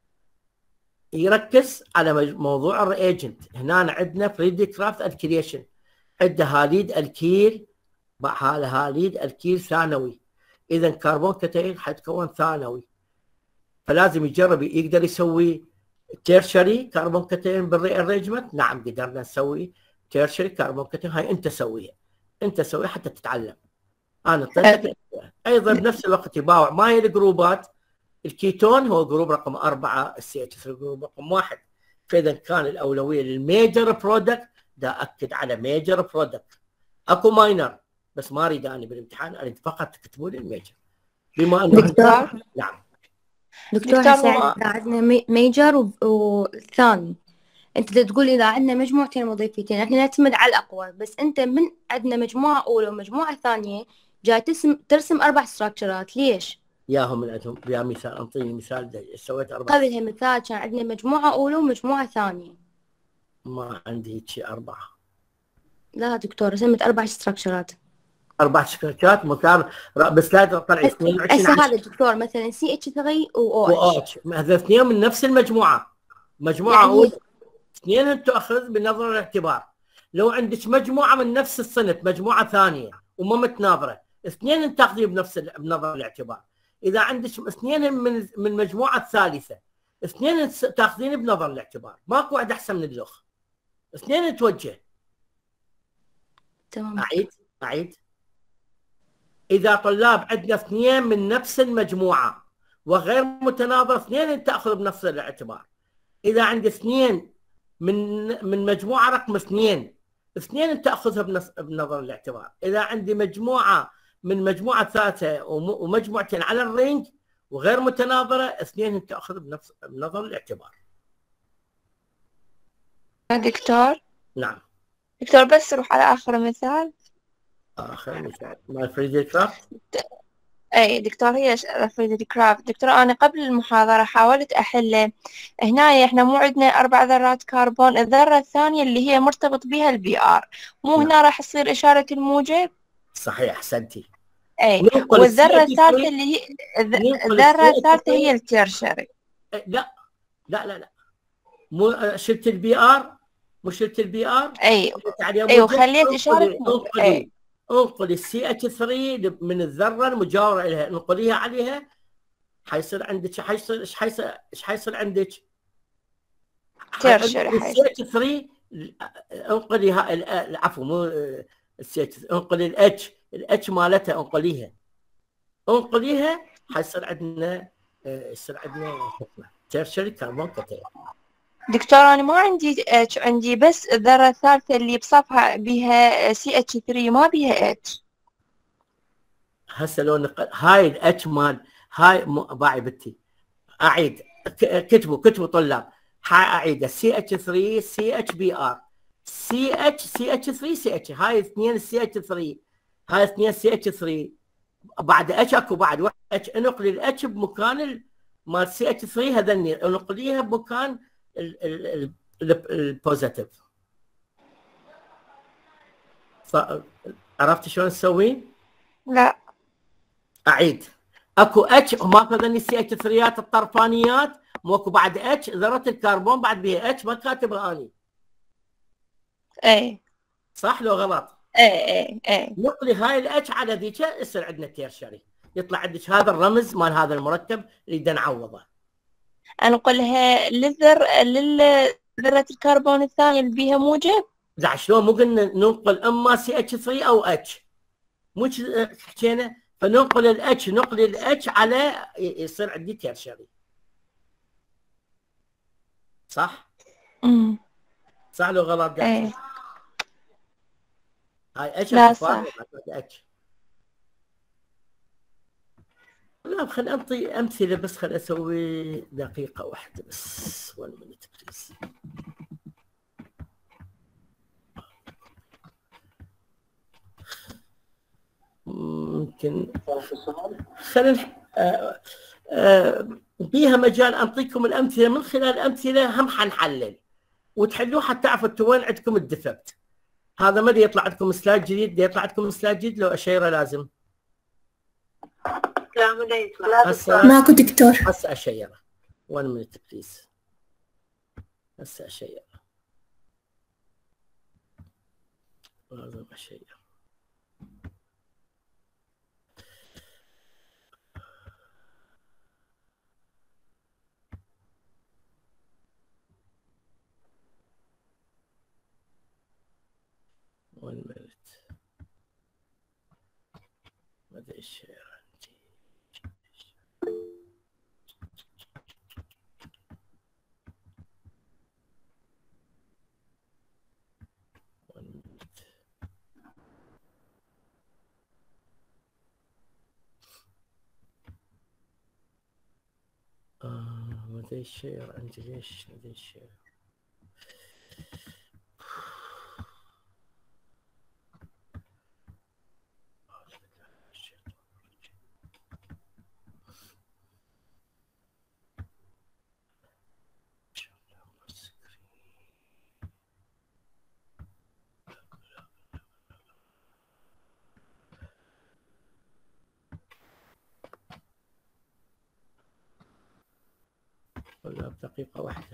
[SPEAKER 1] يركز على موضوع الرياجنت. هنا عندنا فريدي كرافت الكريشن، عنده هاليد الكيل، هذا هاليد الكيل ثانوي، إذا كربون كاتاين حيتكون ثانوي، فلازم يجرب يقدر يسوي تيرشري كربون كاتاين بالري ارينجمنت. نعم قدرنا نسوي تيرشري كربون كاتاين. هاي أنت سويها، أنت سويها حتى تتعلم. أنا طلعت أيضا بنفس الوقت يباوع ماي الجروبات. الكيتون هو جروب رقم أربعة، السي اتش ثري جروب رقم واحد، فإذا كان الأولوية للميجر برودكت دا أكد على ميجر برودكت. أكو ماينر بس ما أريد أنا بالامتحان، أريد فقط تكتبوا لي الميجر. بما أنه
[SPEAKER 6] دكتور
[SPEAKER 1] نعم
[SPEAKER 6] دكتور هسه عندنا ميجر والثاني، انت تقول اذا عندنا مجموعتين وظيفتين احنا نعتمد على الاقوى، بس انت من عندنا مجموعة اولى ومجموعة ثانية جاي ترسم ترسم اربع ستراكشرات. ليش؟
[SPEAKER 1] ياهم من عندهم يا مثال، انطيني مثال سويت اربع.
[SPEAKER 6] قبلها مثال كان عندنا مجموعة اولى ومجموعة ثانية.
[SPEAKER 1] ما عندي هيك شيء اربعه.
[SPEAKER 6] لا دكتور رسمت اربع ستراكشرات.
[SPEAKER 1] اربع شركات مثال بس لا طلع اثنين وعشرين.
[SPEAKER 6] هسه هذا دكتور مثلا سي اتش ثلاثة و او
[SPEAKER 1] و
[SPEAKER 6] اتش.
[SPEAKER 1] هذا اثنين من نفس المجموعه، مجموعه
[SPEAKER 6] يعني
[SPEAKER 1] اولى اثنين تؤخذ بنظر الاعتبار. لو عندك مجموعه من نفس الصنف مجموعه ثانيه وما متناظره، اثنين تاخذيه بنفس بنظر الاعتبار. اذا عندك اثنين من من المجموعه الثالثه، اثنين تاخذين بنظر الاعتبار، ماكو واحد احسن من الاخ، اثنين توجه.
[SPEAKER 6] تمام.
[SPEAKER 1] اعيد اعيد اذا طلاب عندنا اثنين من نفس المجموعه وغير متناظر، اثنين تاخذ بنفس الاعتبار. اذا عندي اثنين من من مجموعه رقم اثنين، اثنين تاخذها بنظر الاعتبار. اذا عندي مجموعه من مجموعه ثالثه ومجموعتين على الرينج وغير متناظره، اثنين تاخذ بنفس بنظر الاعتبار.
[SPEAKER 4] دكتور
[SPEAKER 1] نعم
[SPEAKER 4] دكتور بس روح على آخر مثال.
[SPEAKER 1] اخر مثال مال فريدريك كرافت.
[SPEAKER 4] اي دكتور هي فريدريك كرافت. دكتور انا قبل المحاضرة حاولت احله. هنا احنا مو عندنا اربع ذرات كربون، الذرة الثانية اللي هي مرتبط بها البي ار، مو
[SPEAKER 1] نعم.
[SPEAKER 4] هنا راح تصير اشارة الموجب.
[SPEAKER 1] صحيح احسنتي.
[SPEAKER 4] اي والذرة الثالثة اللي هي الذرة الثالثة هي التيرشري.
[SPEAKER 1] لا لا لا لا مو شلت البي ار، مو شلت البي ار.
[SPEAKER 4] اي اي وخليت اشارة
[SPEAKER 1] انقلي انقلي السي اتش ثلاثة من الذره المجاوره لها، انقليها عليها، حيصير عندك حيصير ايش حيصير ايش حيصير عندك؟
[SPEAKER 4] تيرشري.
[SPEAKER 1] السي اتش ثلاثة انقلي عفوا مو السي اتش، انقلي الاتش الاتش مالتها انقليها انقليها حيصير عندنا يصير عندنا تيرشري كربون كتير.
[SPEAKER 4] دكتور أنا ما عندي اتش، عندي بس الذرة الثالثة اللي بصفها بها سي اتش ثلاثة ما بها اتش.
[SPEAKER 1] هسه لو نقل هاي الاتش مال هاي باعي بنتي اعيد كتبوا كتبوا طلاب هاي اعيد سي اتش ثلاثة سي اتش بي ار سي اتش سي اتش ثلاثة سي اتش، هاي اثنين سي اتش ثلاثة، هاي اثنين سي اتش ثلاثة بعد اتش اكو بعد واحد اتش، انقلي الاتش بمكان مال سي اتش ثلاثة هذني انقليها بمكان البوزيتيف. عرفت شلون تسوين؟
[SPEAKER 4] لا
[SPEAKER 1] اعيد اكو اتش وماكو ذني سي اتش ثلاثات الطرفانيات، ماكو بعد اتش ذره الكربون بعد بيها اتش ما كاتبها اني.
[SPEAKER 4] اي
[SPEAKER 1] صح لو غلط؟
[SPEAKER 4] اي اي اي
[SPEAKER 1] نقلي هاي الاتش على ذيك يصير عندنا تيرشري، يطلع عندك هذا الرمز مال هذا المركب اللي بدنا نعوضه.
[SPEAKER 4] انقلها للذر للذرة الكربون الثانية اللي بيها موجب.
[SPEAKER 1] لا شلون مو قلنا ننقل اما سي اتش ثلاثة او اتش، مو حكينا فننقل الاتش نقل الاتش على يصير عندي تيرشري. صح؟
[SPEAKER 4] امم
[SPEAKER 1] صح لو غلط؟
[SPEAKER 4] ايه
[SPEAKER 1] هاي اتش
[SPEAKER 4] لا صح.
[SPEAKER 1] اتش. لا خليني انطي امثله بس، خليني اسوي دقيقه واحده بس. one minute please. ممكن خلينا آه آه بيها مجال انطيكم الامثله، من خلال الامثله هم حنحلل وتحلوه حتى تعرفوا وين عندكم الديفكت. هذا ما يطلع عندكم سلايد جديد، يطلع عندكم سلايد جديد لو اشيره لازم.
[SPEAKER 5] لا ما يطلع.
[SPEAKER 1] هسه
[SPEAKER 6] ماكو دكتور.
[SPEAKER 1] هسه اشيره one minute please. هسه اشيره لازم اشير. one minute. ما ادري ايش ما ادري الشير عندي ليش ما ادري الشير. ولا دقيقة واحدة.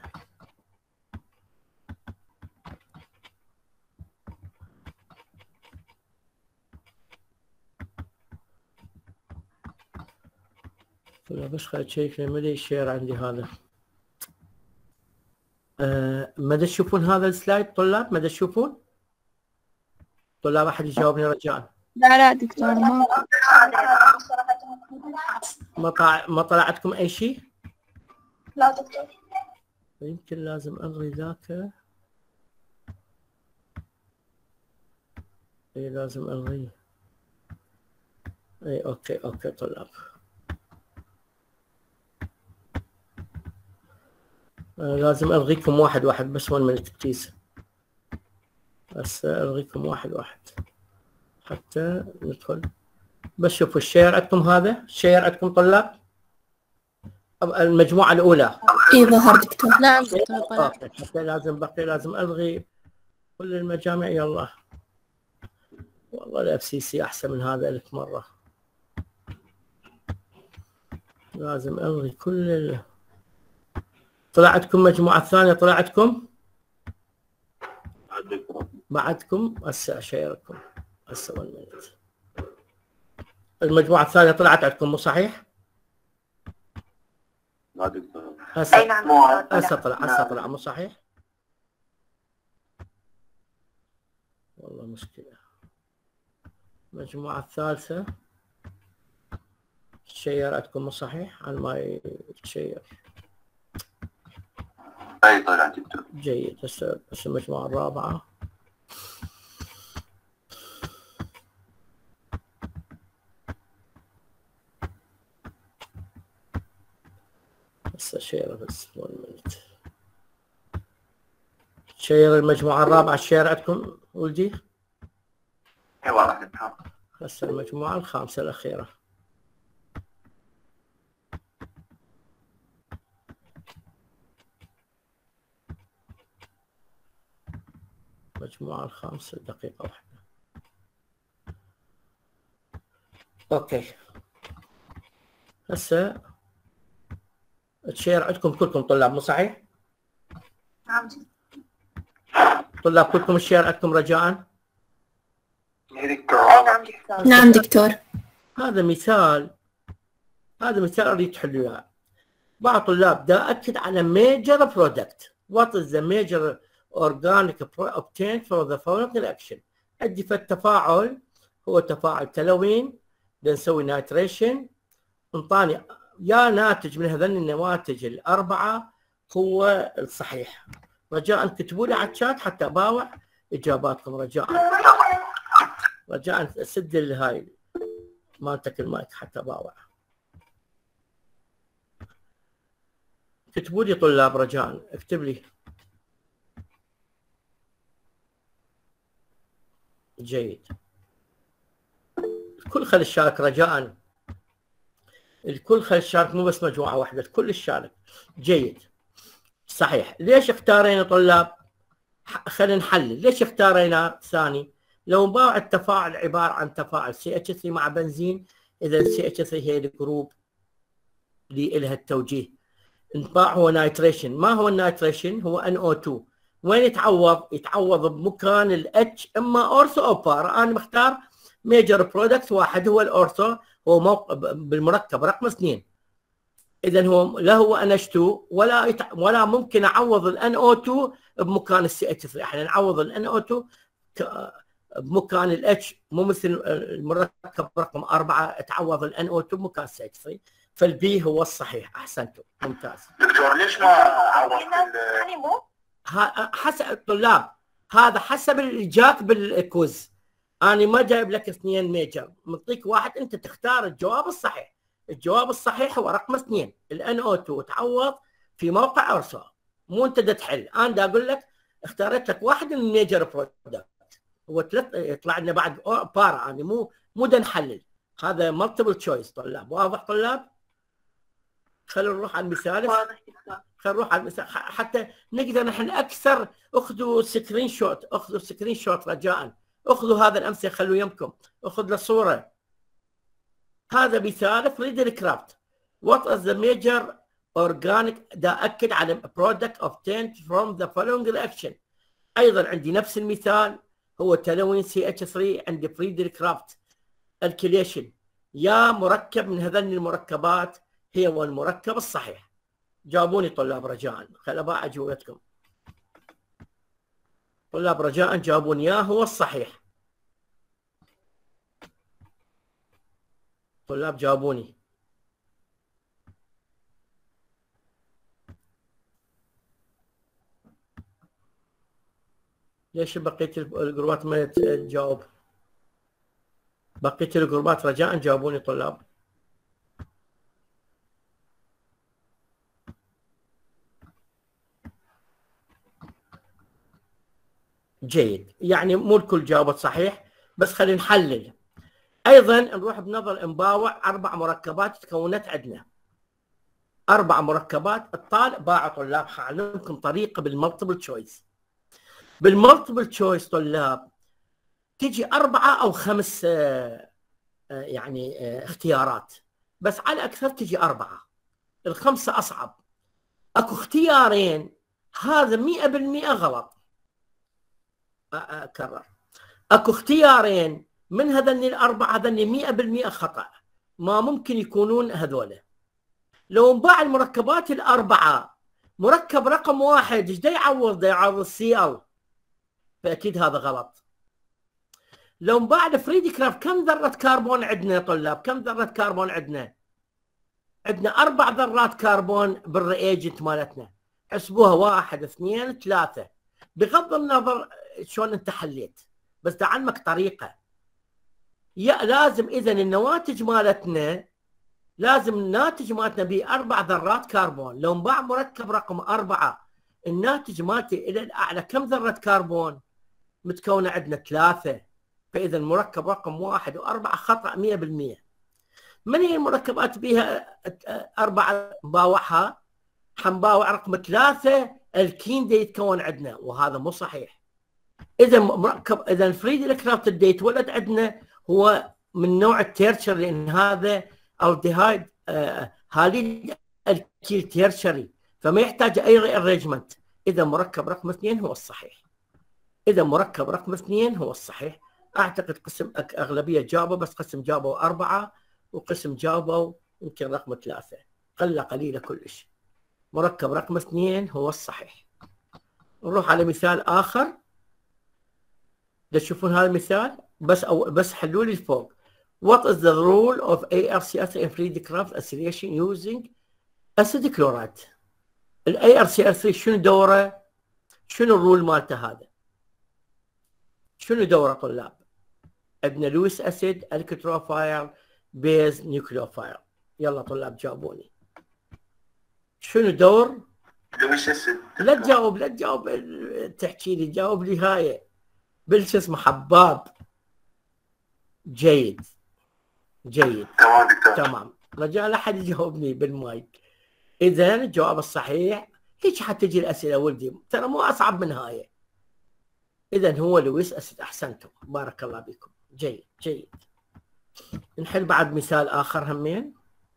[SPEAKER 1] ولا بس خليني اشيك ملي الشير عندي هذا. أه مدى تشوفون هذا السلايد طلاب؟ مدى تشوفون؟ طلاب احد يجاوبني رجاء.
[SPEAKER 4] لا لا دكتور ما
[SPEAKER 1] ما طلع ما طلع عندكم اي شيء؟
[SPEAKER 3] لا دكتور.
[SPEAKER 1] يمكن لازم الغي ذاك. اي لازم الغيه. اي اوكي اوكي طلاب. آه لازم الغيكم واحد واحد بس وين من التكتيس. بس الغيكم واحد واحد حتى ندخل. بس شوفوا الشير عندكم هذا، الشير عندكم طلاب؟ المجموعة الأولى.
[SPEAKER 7] اي ظهر دكتور.
[SPEAKER 6] نعم دكتور طلع.
[SPEAKER 1] حتى لازم بقي لازم الغي كل المجامع. يلا والله الاف سي سي احسن من هذا ألف مرة. لازم الغي كل ال... طلعتكم مجموعة ثانية طلعتكم؟ بعدكم هسه اشيركم هسه ون مينت. المجموعة الثانية طلعت عندكم مو صحيح؟
[SPEAKER 8] لا دكتور.
[SPEAKER 1] هسه
[SPEAKER 3] اي نعم
[SPEAKER 1] هسه طلع هسه طلع مو صحيح؟ والله مشكلة. المجموعة الثالثة الشير عندكم مو صحيح؟ على ما يتشير.
[SPEAKER 8] اي طلع دكتور.
[SPEAKER 1] جيد. هسه بس المجموعة الرابعة. هسه شير بس ون مينت. شير المجموعة الرابعة الشير عندكم ولدي؟
[SPEAKER 8] اي واضح دكتور.
[SPEAKER 1] هسه المجموعة الخامسة الأخيرة. المجموعة الخامسة دقيقة واحدة. اوكي. هسه الشير عندكم كلكم طلاب مو صحيح؟
[SPEAKER 3] نعم
[SPEAKER 1] طلاب كلكم الشير عندكم رجاء؟
[SPEAKER 3] اي نعم دكتور.
[SPEAKER 7] نعم دكتور.
[SPEAKER 1] هذا مثال هذا مثال اريد تحلوا اياه. بعض الطلاب دا اكد على major product. What is the major organic obtained from the following reaction؟ عندي في التفاعل هو تفاعل تلوين، بنسوي نايتريشن، انطاني يا ناتج من هذين النواتج الاربعه هو الصحيح. رجاء كتبوا لي على الشات حتى اباوع اجاباتكم. رجاء رجاء سد هاي مالتك المايك حتى اباوع. اكتبوا لي طلاب رجاء، اكتب لي. جيد. الكل خل الشارك رجاء. الكل خل الشارك مو بس مجموعة واحدة، الكل الشارك. جيد. صحيح. ليش اختارينا طلاب؟ خلينا نحلل. ليش اختارينا ثاني؟ لو نباوع التفاعل عبارة عن تفاعل سي اتش ثري مع بنزين، إذا سي اتش ثري هي الجروب اللي لها التوجيه. انطباع هو نايتريشن. ما هو النايتريشن؟ هو ان او تو. وين يتعوض؟ يتعوض بمكان الاتش اما اورثو او بار. انا مختار ميجر برودكت واحد هو الاورثو، هو موقع بالمركب رقم اثنين. اذا هو لا هو ان اتش تو ولا يتع... ولا ممكن اعوض الان او تو بمكان السي اتش ثري. احنا نعوض الان او تو ك... بمكان الاتش، مو مثل المركب رقم أربعة تعوض الان او تو بمكان السي اتش ثري. فالبي هو الصحيح. احسنتم ممتاز.
[SPEAKER 8] دكتور ليش ما عوضت
[SPEAKER 3] يعني مو
[SPEAKER 1] حسب الطلاب، هذا حسب اللي جاك بالكوز. انا ما جايب لك اثنين ميجر، منطيك واحد انت تختار الجواب الصحيح. الجواب الصحيح هو رقم اثنين، الان او تو تعوض في موقع اورثو. مو انت دا تحل، انا دا اقول لك اختارت لك واحد من الميجر برودكت، هو ثلاث يطلع لنا بعد بارا، يعني مو مو دا نحلل، هذا مالتيبل تشويس. طلاب واضح طلاب؟ خلينا نروح على المثال.
[SPEAKER 3] واضح دكتور.
[SPEAKER 1] خلينا نروح على المثال حتى نقدر نحن اكثر. اخذوا سكرين شوت، اخذوا سكرين شوت رجاء، اخذوا هذا الامثله خلوا يمكم، اخذ له صوره. هذا مثال فريدل كرافت. What is the major organic دا اكد على product obtained from the following reaction. ايضا عندي نفس المثال، هو تلوين سي اتش ثلاثة عند فريدل كرافت الكليشن. يا مركب من هذين المركبات هي هو المركب الصحيح. جاوبوني طلاب رجاء، خل ابا اجوبتكم. طلاب رجاء جاوبوني يا هو الصحيح. طلاب جاوبوني. ليش بقية الجروبات ما تجاوب؟ بقية الجروبات رجاء جاوبوني طلاب. جيد، يعني مو الكل جاوبت صحيح، بس خلينا نحلل. ايضا نروح بنظر نباوع اربع مركبات تكونت عندنا. اربع مركبات الطالب باع طلاب. حعلمكم طريقه بالمالتيبل تشويس. بالمالتيبل تشويس طلاب تجي اربعه او خمس آه آه يعني آه اختيارات، بس على الاكثر تجي اربعه. الخمسه اصعب. اكو اختيارين هذا مئة بالمئة غلط. اكرر، اكو اختيارين من هذين الاربعه هذين مئة بالمئة خطا، ما ممكن يكونون هذولا. لو انباع المركبات الاربعه مركب رقم واحد ايش دا يعوض؟ دا يعوض السي ال، فاكيد هذا غلط. لو انباع الفريدي كرافت كم ذره كربون عندنا يا طلاب؟ كم ذره كربون عندنا؟ عندنا اربع ذرات كربون بالرياجنت مالتنا. حسبوها واحد اثنين ثلاثه. بغض النظر شلون انت حليت، بس دا علمك طريقه. يا لازم اذا النواتج مالتنا، لازم الناتج مالتنا به اربع ذرات كربون. لو انباع مركب رقم اربعه الناتج مالتي الى الاعلى كم ذره كربون؟ متكونه عندنا ثلاثه. فاذا المركب رقم واحد واربعه خطا مئة بالمئة. من هي المركبات بها اربعه نباوعها؟ حنباوع رقم ثلاثه الكين دي يتكون عندنا، وهذا مو صحيح. اذا مركب اذا فريدي كرافت اللي يتولد عندنا هو من نوع التيرشري، لان هذا الديهايد آه هاليد الكيل تيرشري، فما يحتاج اي ريارينجمنت. اذا مركب رقم اثنين هو الصحيح. اذا مركب رقم اثنين هو الصحيح. اعتقد قسم اغلبيه جاوبوا، بس قسم جاوبوا اربعه وقسم جاوبوا يمكن رقم ثلاثه، قله قليله كلش. مركب رقم اثنين هو الصحيح. نروح على مثال اخر. تشوفون هذا المثال بس أو بس حلوا لي الفوق. What is the rule of A R C S in Friedel Crafts acylation using acid chloride؟ ال A R C S شنو دوره؟ شنو الرول مالته هذا؟ شنو دوره طلاب؟ عندنا لويس اسيد، الكتروفايل، بيز، نيوكليوفايل. يلا طلاب جاوبوني. شنو دور؟
[SPEAKER 8] لويس اسيد.
[SPEAKER 1] لا تجاوب لا تجاوب تحكي لي، جاوب لي هاي بالش اسمه حباب. جيد جيد
[SPEAKER 8] تمام دكتور.
[SPEAKER 1] تمام. رجاء لا حد يجاوبني بالمايك. اذا الجواب الصحيح هيك حتجي الاسئله ولدي، ترى مو اصعب من هاي. اذا هو لويس اسيد. احسنتم بارك الله بكم. جيد جيد. نحل بعد مثال اخر همين.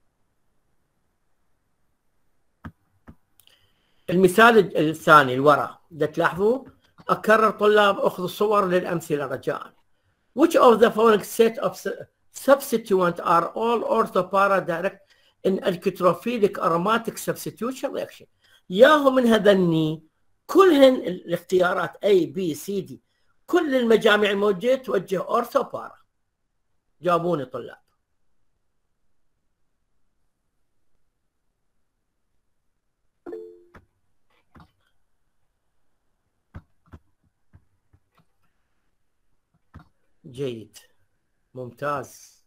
[SPEAKER 1] المثال الثاني الورا بدك تلاحظوا. اكرر طلاب اخذوا صور للامثله رجاء. Which of the following set of substituents are all orthopara direct in electrophilic aromatic substitution reaction؟ ياهو من هذني كلهن الاختيارات A B C D، كل المجامع الموجودة توجه اورثوبارا. جاوبوني طلاب. جيد ممتاز.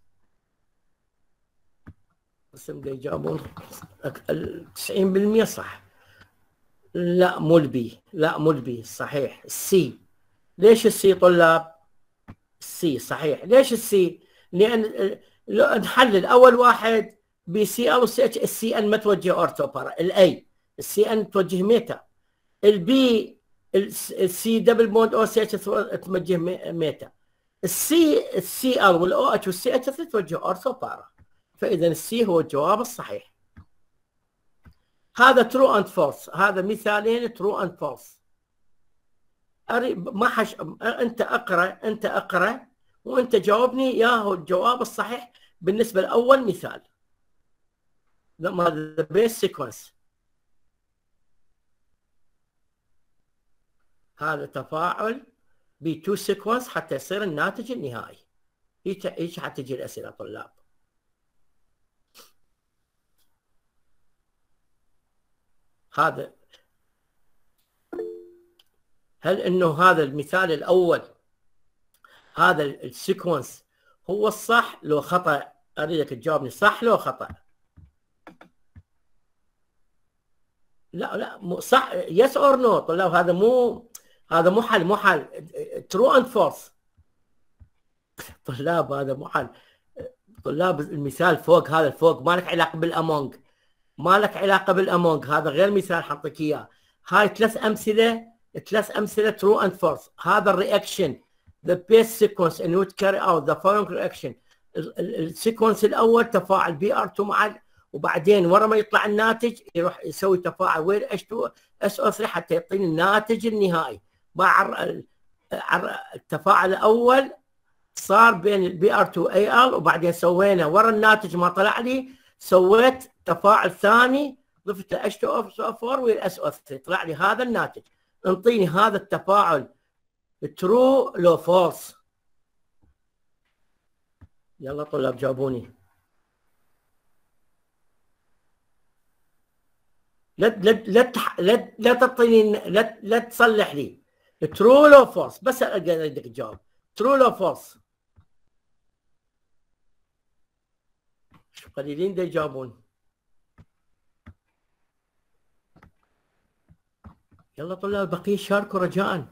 [SPEAKER 1] قسم اللي يجاوبون تسعين بالمئة صح. لا مو البي، لا مو البي، صحيح السي. ليش السي طلاب؟ السي صحيح. ليش السي؟ لان لو نحلل اول واحد بي سي ال وسي اتش، السي ان ما توجه اورثو بارا، الاي السي ان توجه ميتا، البي السي دبل بوند او سي اتش توجه ميتا، السي السي ال والاو اتش والسي اتش توجه اورثو بارا. فاذا السي هو الجواب الصحيح. هذا ترو اند فولس، هذا مثالين ترو اند فولس. ما حش انت اقرا، انت اقرا وانت جاوبني يا هو الجواب الصحيح بالنسبه لاول مثال. هذا بيس سيكونس، هذا تفاعل بي تو سيكونس حتى يصير الناتج النهائي. هيك هيك حتجي الاسئله طلاب. هذا هل انه هذا المثال الاول هذا السيكونس هو الصح لو خطا؟ اريدك تجاوبني صح لو خطا. لا لا مو صح، يس اور نو طلاب. هذا مو هذا مو حل، مو حل ترو اند فولس طلاب. هذا مو حل طلاب. المثال فوق، هذا فوق ما لك علاقه بالامونج، ما لك علاقه بالامونج، هذا غير مثال حطيك اياه. هاي ثلاث امثله، ثلاث امثله ترو اند فولس. هذا الرياكشن the base sequence in which carry out the following reaction. السيكونس الاول تفاعل بي ار تو مع، وبعدين ورا ما يطلع الناتج يروح يسوي تفاعل وين اتش تو اس او ثلاثة حتى يعطيني الناتج النهائي. مع التفاعل الاول صار بين البي ار تو اي ال، وبعدين سوينا ورا الناتج ما طلع لي سويت تفاعل ثاني ضفت اتش تو او اربعة والاس او ثلاثة طلع لي هذا الناتج. انطيني هذا التفاعل ترو لو فولس. يلا طلاب جاوبوني. لا لا لا لا, لا تعطيني، لا لا تصلح لي ترو لو فولس، بس اريدك تجاوب ترو لو فولس. قليلين دا يجاوبون. يلا طلاب البقيه شاركوا رجاء.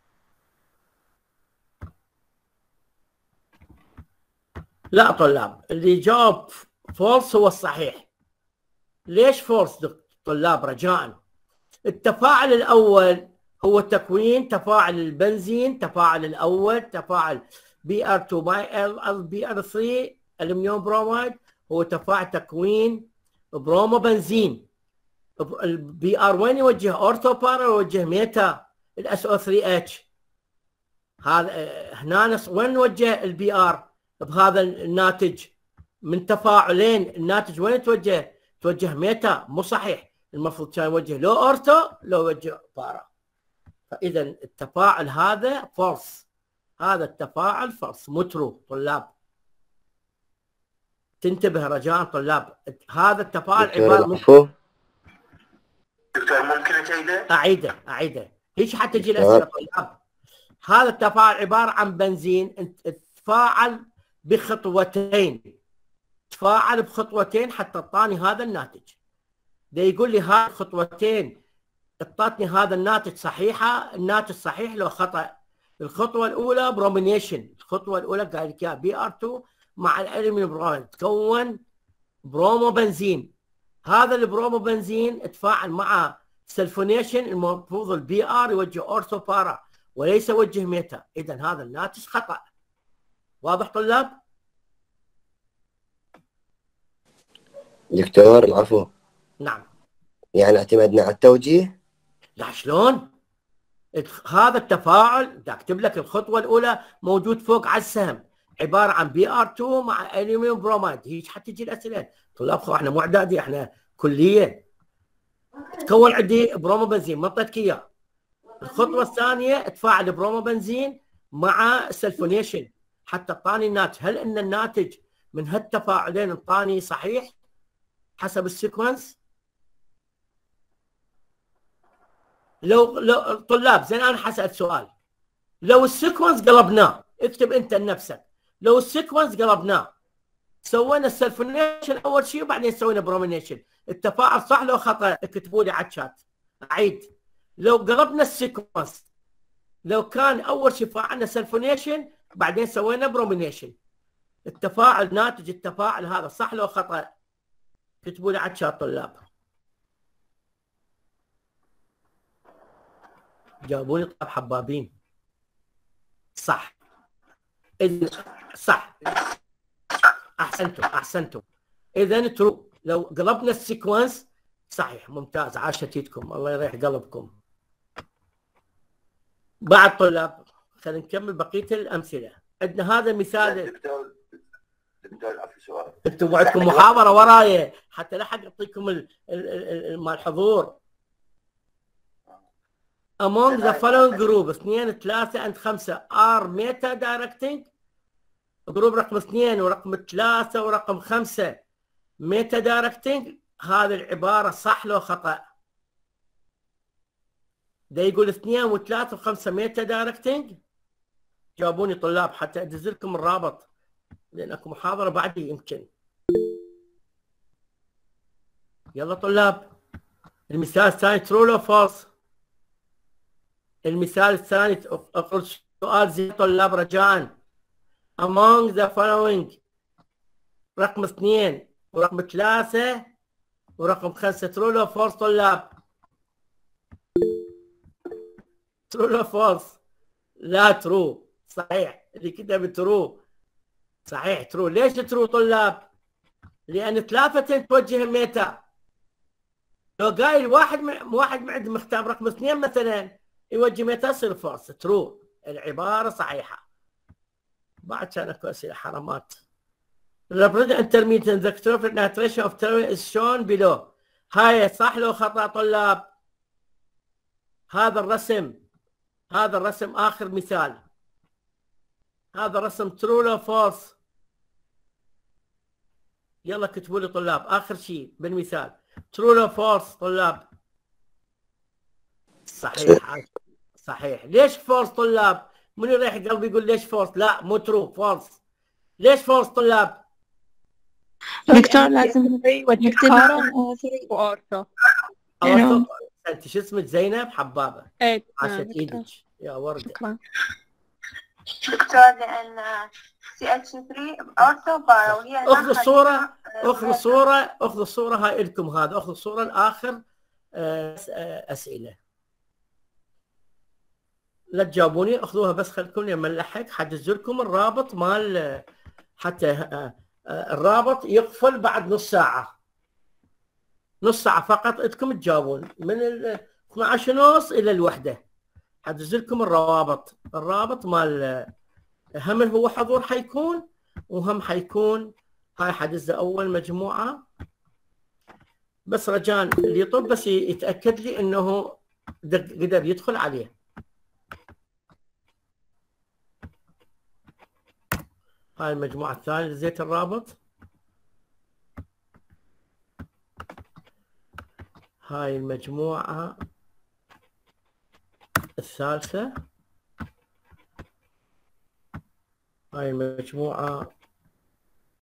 [SPEAKER 1] لا طلاب اللي جاوب فولس هو الصحيح. ليش فولس طلاب رجاء؟ التفاعل الاول هو تكوين تفاعل البنزين، تفاعل الاول تفاعل بي ار تو ماي ال بي ار ثلاثة الومنيوم بروميد، هو تفاعل تكوين برومو بنزين. البي ار وين يوجه؟ اورثو بارا يوجه ميتا الاس او ثلاثة اتش. هذا هنا وين نوجه البي ار؟ بهذا الناتج من تفاعلين، الناتج وين توجه؟ توجه ميتا. مو صحيح، المفروض كان يوجه لو اورثو لو يوجه بارا. فاذا التفاعل هذا فولس، هذا التفاعل فولس مو ترو طلاب. تنتبه رجاء طلاب. هذا التفاعل عباره من
[SPEAKER 8] دكتور ممكن تعيده؟
[SPEAKER 1] اعيده اعيده هيك حتى تجي الاسئله طلاب. هذا التفاعل عباره عن بنزين تفاعل بخطوتين، تفاعل بخطوتين حتى اعطاني هذا الناتج. ده يقول لي هاي الخطوتين اعطتني هذا الناتج صحيحه، الناتج صحيح لو خطا. الخطوه الاولى برومينيشن، الخطوه الاولى قال لك يا بي ار تو مع الالومنيوم بروميد تكون برومو بنزين. هذا البرومو بنزين تفاعل مع سلفونيشن، المفروض البي ار يوجه اورثو بارا وليس يوجه ميتا. اذا هذا الناتج خطا. واضح طلاب؟
[SPEAKER 7] دكتور العفو.
[SPEAKER 1] نعم.
[SPEAKER 7] يعني اعتمدنا على التوجيه؟
[SPEAKER 1] لا شلون؟ هذا التفاعل بدي اكتب لك الخطوه الاولى موجود فوق على السهم، عباره عن بي ار تو مع الومنيوم بروميد. هيك حتى تجي الاسئله طلاب. خو احنا مو اعدادي، احنا كليه. تكون عندي برومو بنزين ما اعطيتك اياه. الخطوه الثانيه تفاعل برومو بنزين مع سلفونيشن حتى اعطاني الناتج. هل ان الناتج من هالتفاعلين اعطاني صحيح حسب السيكونس؟ لو لو طلاب زين انا حسأل سؤال، لو السيكونس قلبناه، اكتب انت لنفسك، لو السيكونس قلبناه سوينا السلفونيشن اول شيء وبعدين سوينا برومينيشن، التفاعل صح لو خطا؟ اكتبوا لي على الشات اعيد، لو قلبنا السيكونس، لو كان اول شيء فعلنا سلفونيشن بعدين سوينا برومينيشن، التفاعل ناتج التفاعل هذا صح لو خطا؟ كتبوا لي على الشات طلاب. جاوبوني طب حبابين. صح. اذا صح. احسنتم احسنتم. اذا ترو، لو قلبنا السيكونس صحيح. ممتاز، عاشت ايدكم، الله يريح قلبكم. بعد طلاب خلينا نكمل بقيه الامثله. عندنا هذا مثال.
[SPEAKER 8] دكتور دكتور في سؤال.
[SPEAKER 1] انتم عندكم محاضره وراي حتى لا حد يعطيكم مال الحضور. among the following group اثنين ثلاثة and خمسة are meta directing. جروب رقم اثنين ورقم ثلاثة ورقم خمسة ميتا دايركتنج، هذه العبارة صح لو خطأ؟ ده يقول اثنين وثلاثة وخمسة ميتا دايركتنج. جاوبوني طلاب حتى ادز لكم الرابط لان اكو محاضرة بعدي يمكن. يلا طلاب، المثال الثاني ترو لو فولس. المثال الثاني اقرأ سؤال زي طلاب رجاء. among the following رقم اثنين ورقم ثلاثة ورقم خمسة ترو لو فولس طلاب؟ ترو لو فولس؟ لا ترو. صحيح اللي كتب ترو. صحيح ترو. ليش ترو طلاب؟ لأن ثلاثة توجه الميتا. لو قايل واحد م... واحد معد مختار رقم اثنين مثلا يوجه ميتا يصير فولس. ترو، العبارة صحيحة. بعد كان اكو اسئله حرامات. represent intermittent the electrophilic nitration of toluene is shown below. هاي صح لو خطا طلاب؟ هذا الرسم، هذا الرسم اخر مثال، هذا الرسم ترو لو فولس؟ يلا كتبوا لي طلاب اخر شيء بالمثال ترو لو فولس طلاب؟ صحيح صحيح. ليش فولس طلاب؟ من يريح قلبي يقول ليش فولس؟ لا مو ترو، فولس. ليش فولس طلاب؟
[SPEAKER 4] دكتور لازم نكتب كارن
[SPEAKER 9] وأورثو.
[SPEAKER 1] انت شو اسمك؟ زينب حبابه.
[SPEAKER 9] ايه
[SPEAKER 1] عاشت ايدك يا ورده.
[SPEAKER 9] شكرا
[SPEAKER 3] دكتور لأن سي اتش ثلاثة أورثو بارا وهي
[SPEAKER 1] اخذوا الصورة، اخذوا الصورة، اخذوا الصورة هاي لكم هذا، اخذوا الصورة الآخر أسئلة. لا تجاوبوني، اخذوها بس خلكم لما نلحق حدز لكم الرابط مال حتى الرابط يقفل بعد نص ساعة. نص ساعة فقط انكم تجاوبون من ال اثنعش ونص إلى الوحدة. حدز لكم الروابط، الرابط مال هم هو حضور حيكون وهم حيكون هاي حدز أول مجموعة. بس رجاء اللي يطب بس يتأكد لي إنه قدر يدخل عليه. هاي المجموعة الثانية زيت الرابط. هاي المجموعة الثالثة. هاي المجموعة